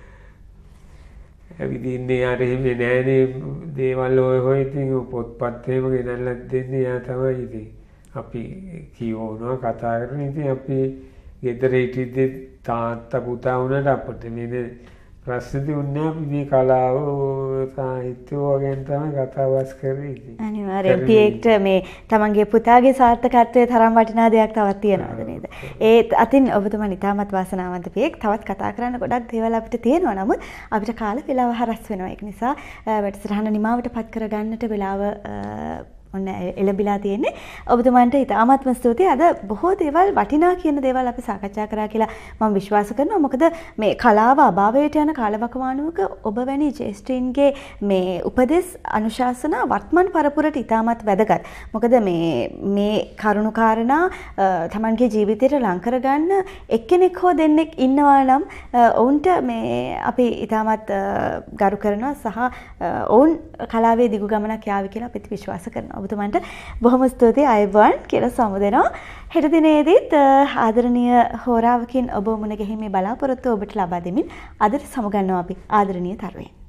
ඇවිදින්නේ යාට එහෙම නෑනේ දේවල් ඔය හොය ඉතින් පොත්පත් එහෙම ගෙනල්ලා දෙන්නේ යා තමයි ඉතින් අපි කියවනවා කතා කරනවා ඉතින් අපි ගෙදර හිටිද්දි තාත්තා පුතා වුණාට අපිට මේ ප්‍රශ්න තියුණේ අපි මේ කලාව සාහිත්‍ය වගේ තමයි කතා බස් කරේ ඉතින් අනිවාර්යෙන් පීඑක්ට මේ තමන්ගේ පුතාගේ සාර්ථකත්වයේ තරම් වටිනා දෙයක් තවත් තියෙනවද නේද? ඒ අතින් ඔබතුමා ඉතාමත් වාසනාවන්ත පීඑක්. තවත් කතා කරන්න ගොඩක් දේවල් අපිට තියෙනවා. නමුත් අපිට කාල වේලාව හරස් වෙනවා. ඒක නිසා වැඩසටහන නිමාවට පත් කරගන්නට වෙලාව ඔන්න එළඹිලා තියෙන්නේ. ඔබතුමන්ට ඉතාමත්ම ස්තුතියි. අද බොහෝ දේවල් වටිනා කියන දේවල් අපි සාකච්ඡා කරා කියලා මම විශ්වාස කරනවා. මොකද මේ කලාව අභාවයට යන කාලවකවානුවක ඔබ වැනි ජේෂ්ඨීන්ගේ මේ උපදෙස් අනුශාසනා වර්තමාන පරපුරට ඉතාමත් වැදගත්. මොකද මේ මේ කරුණු කාරණා තමන්ගේ ජීවිතයට ලං කරගන්න එක්කෙනෙක් හෝ දෙන්නෙක් ඉන්නවා නම් ඔවුන්ට මේ අපි ඉතාමත් ගරු කරනවා සහ ඔවුන් කලාවේ දිගු ගමනක් යාවි කියලා අපිත් විශ්වාස කරනවා. ඔබතුමන්ට බොහොම ස්තුතියි අයබෝන් කියලා සමුදෙනවා. හෙට දිනේදීත් ආදරණීය හෝරාවකින් ඔබ මුණ ගැහිමේ බලාපොරොත්තු ඔබට ලබා දෙමින් අදට සමුගන්නවා අපි ආදරණීය තරුවෙන්.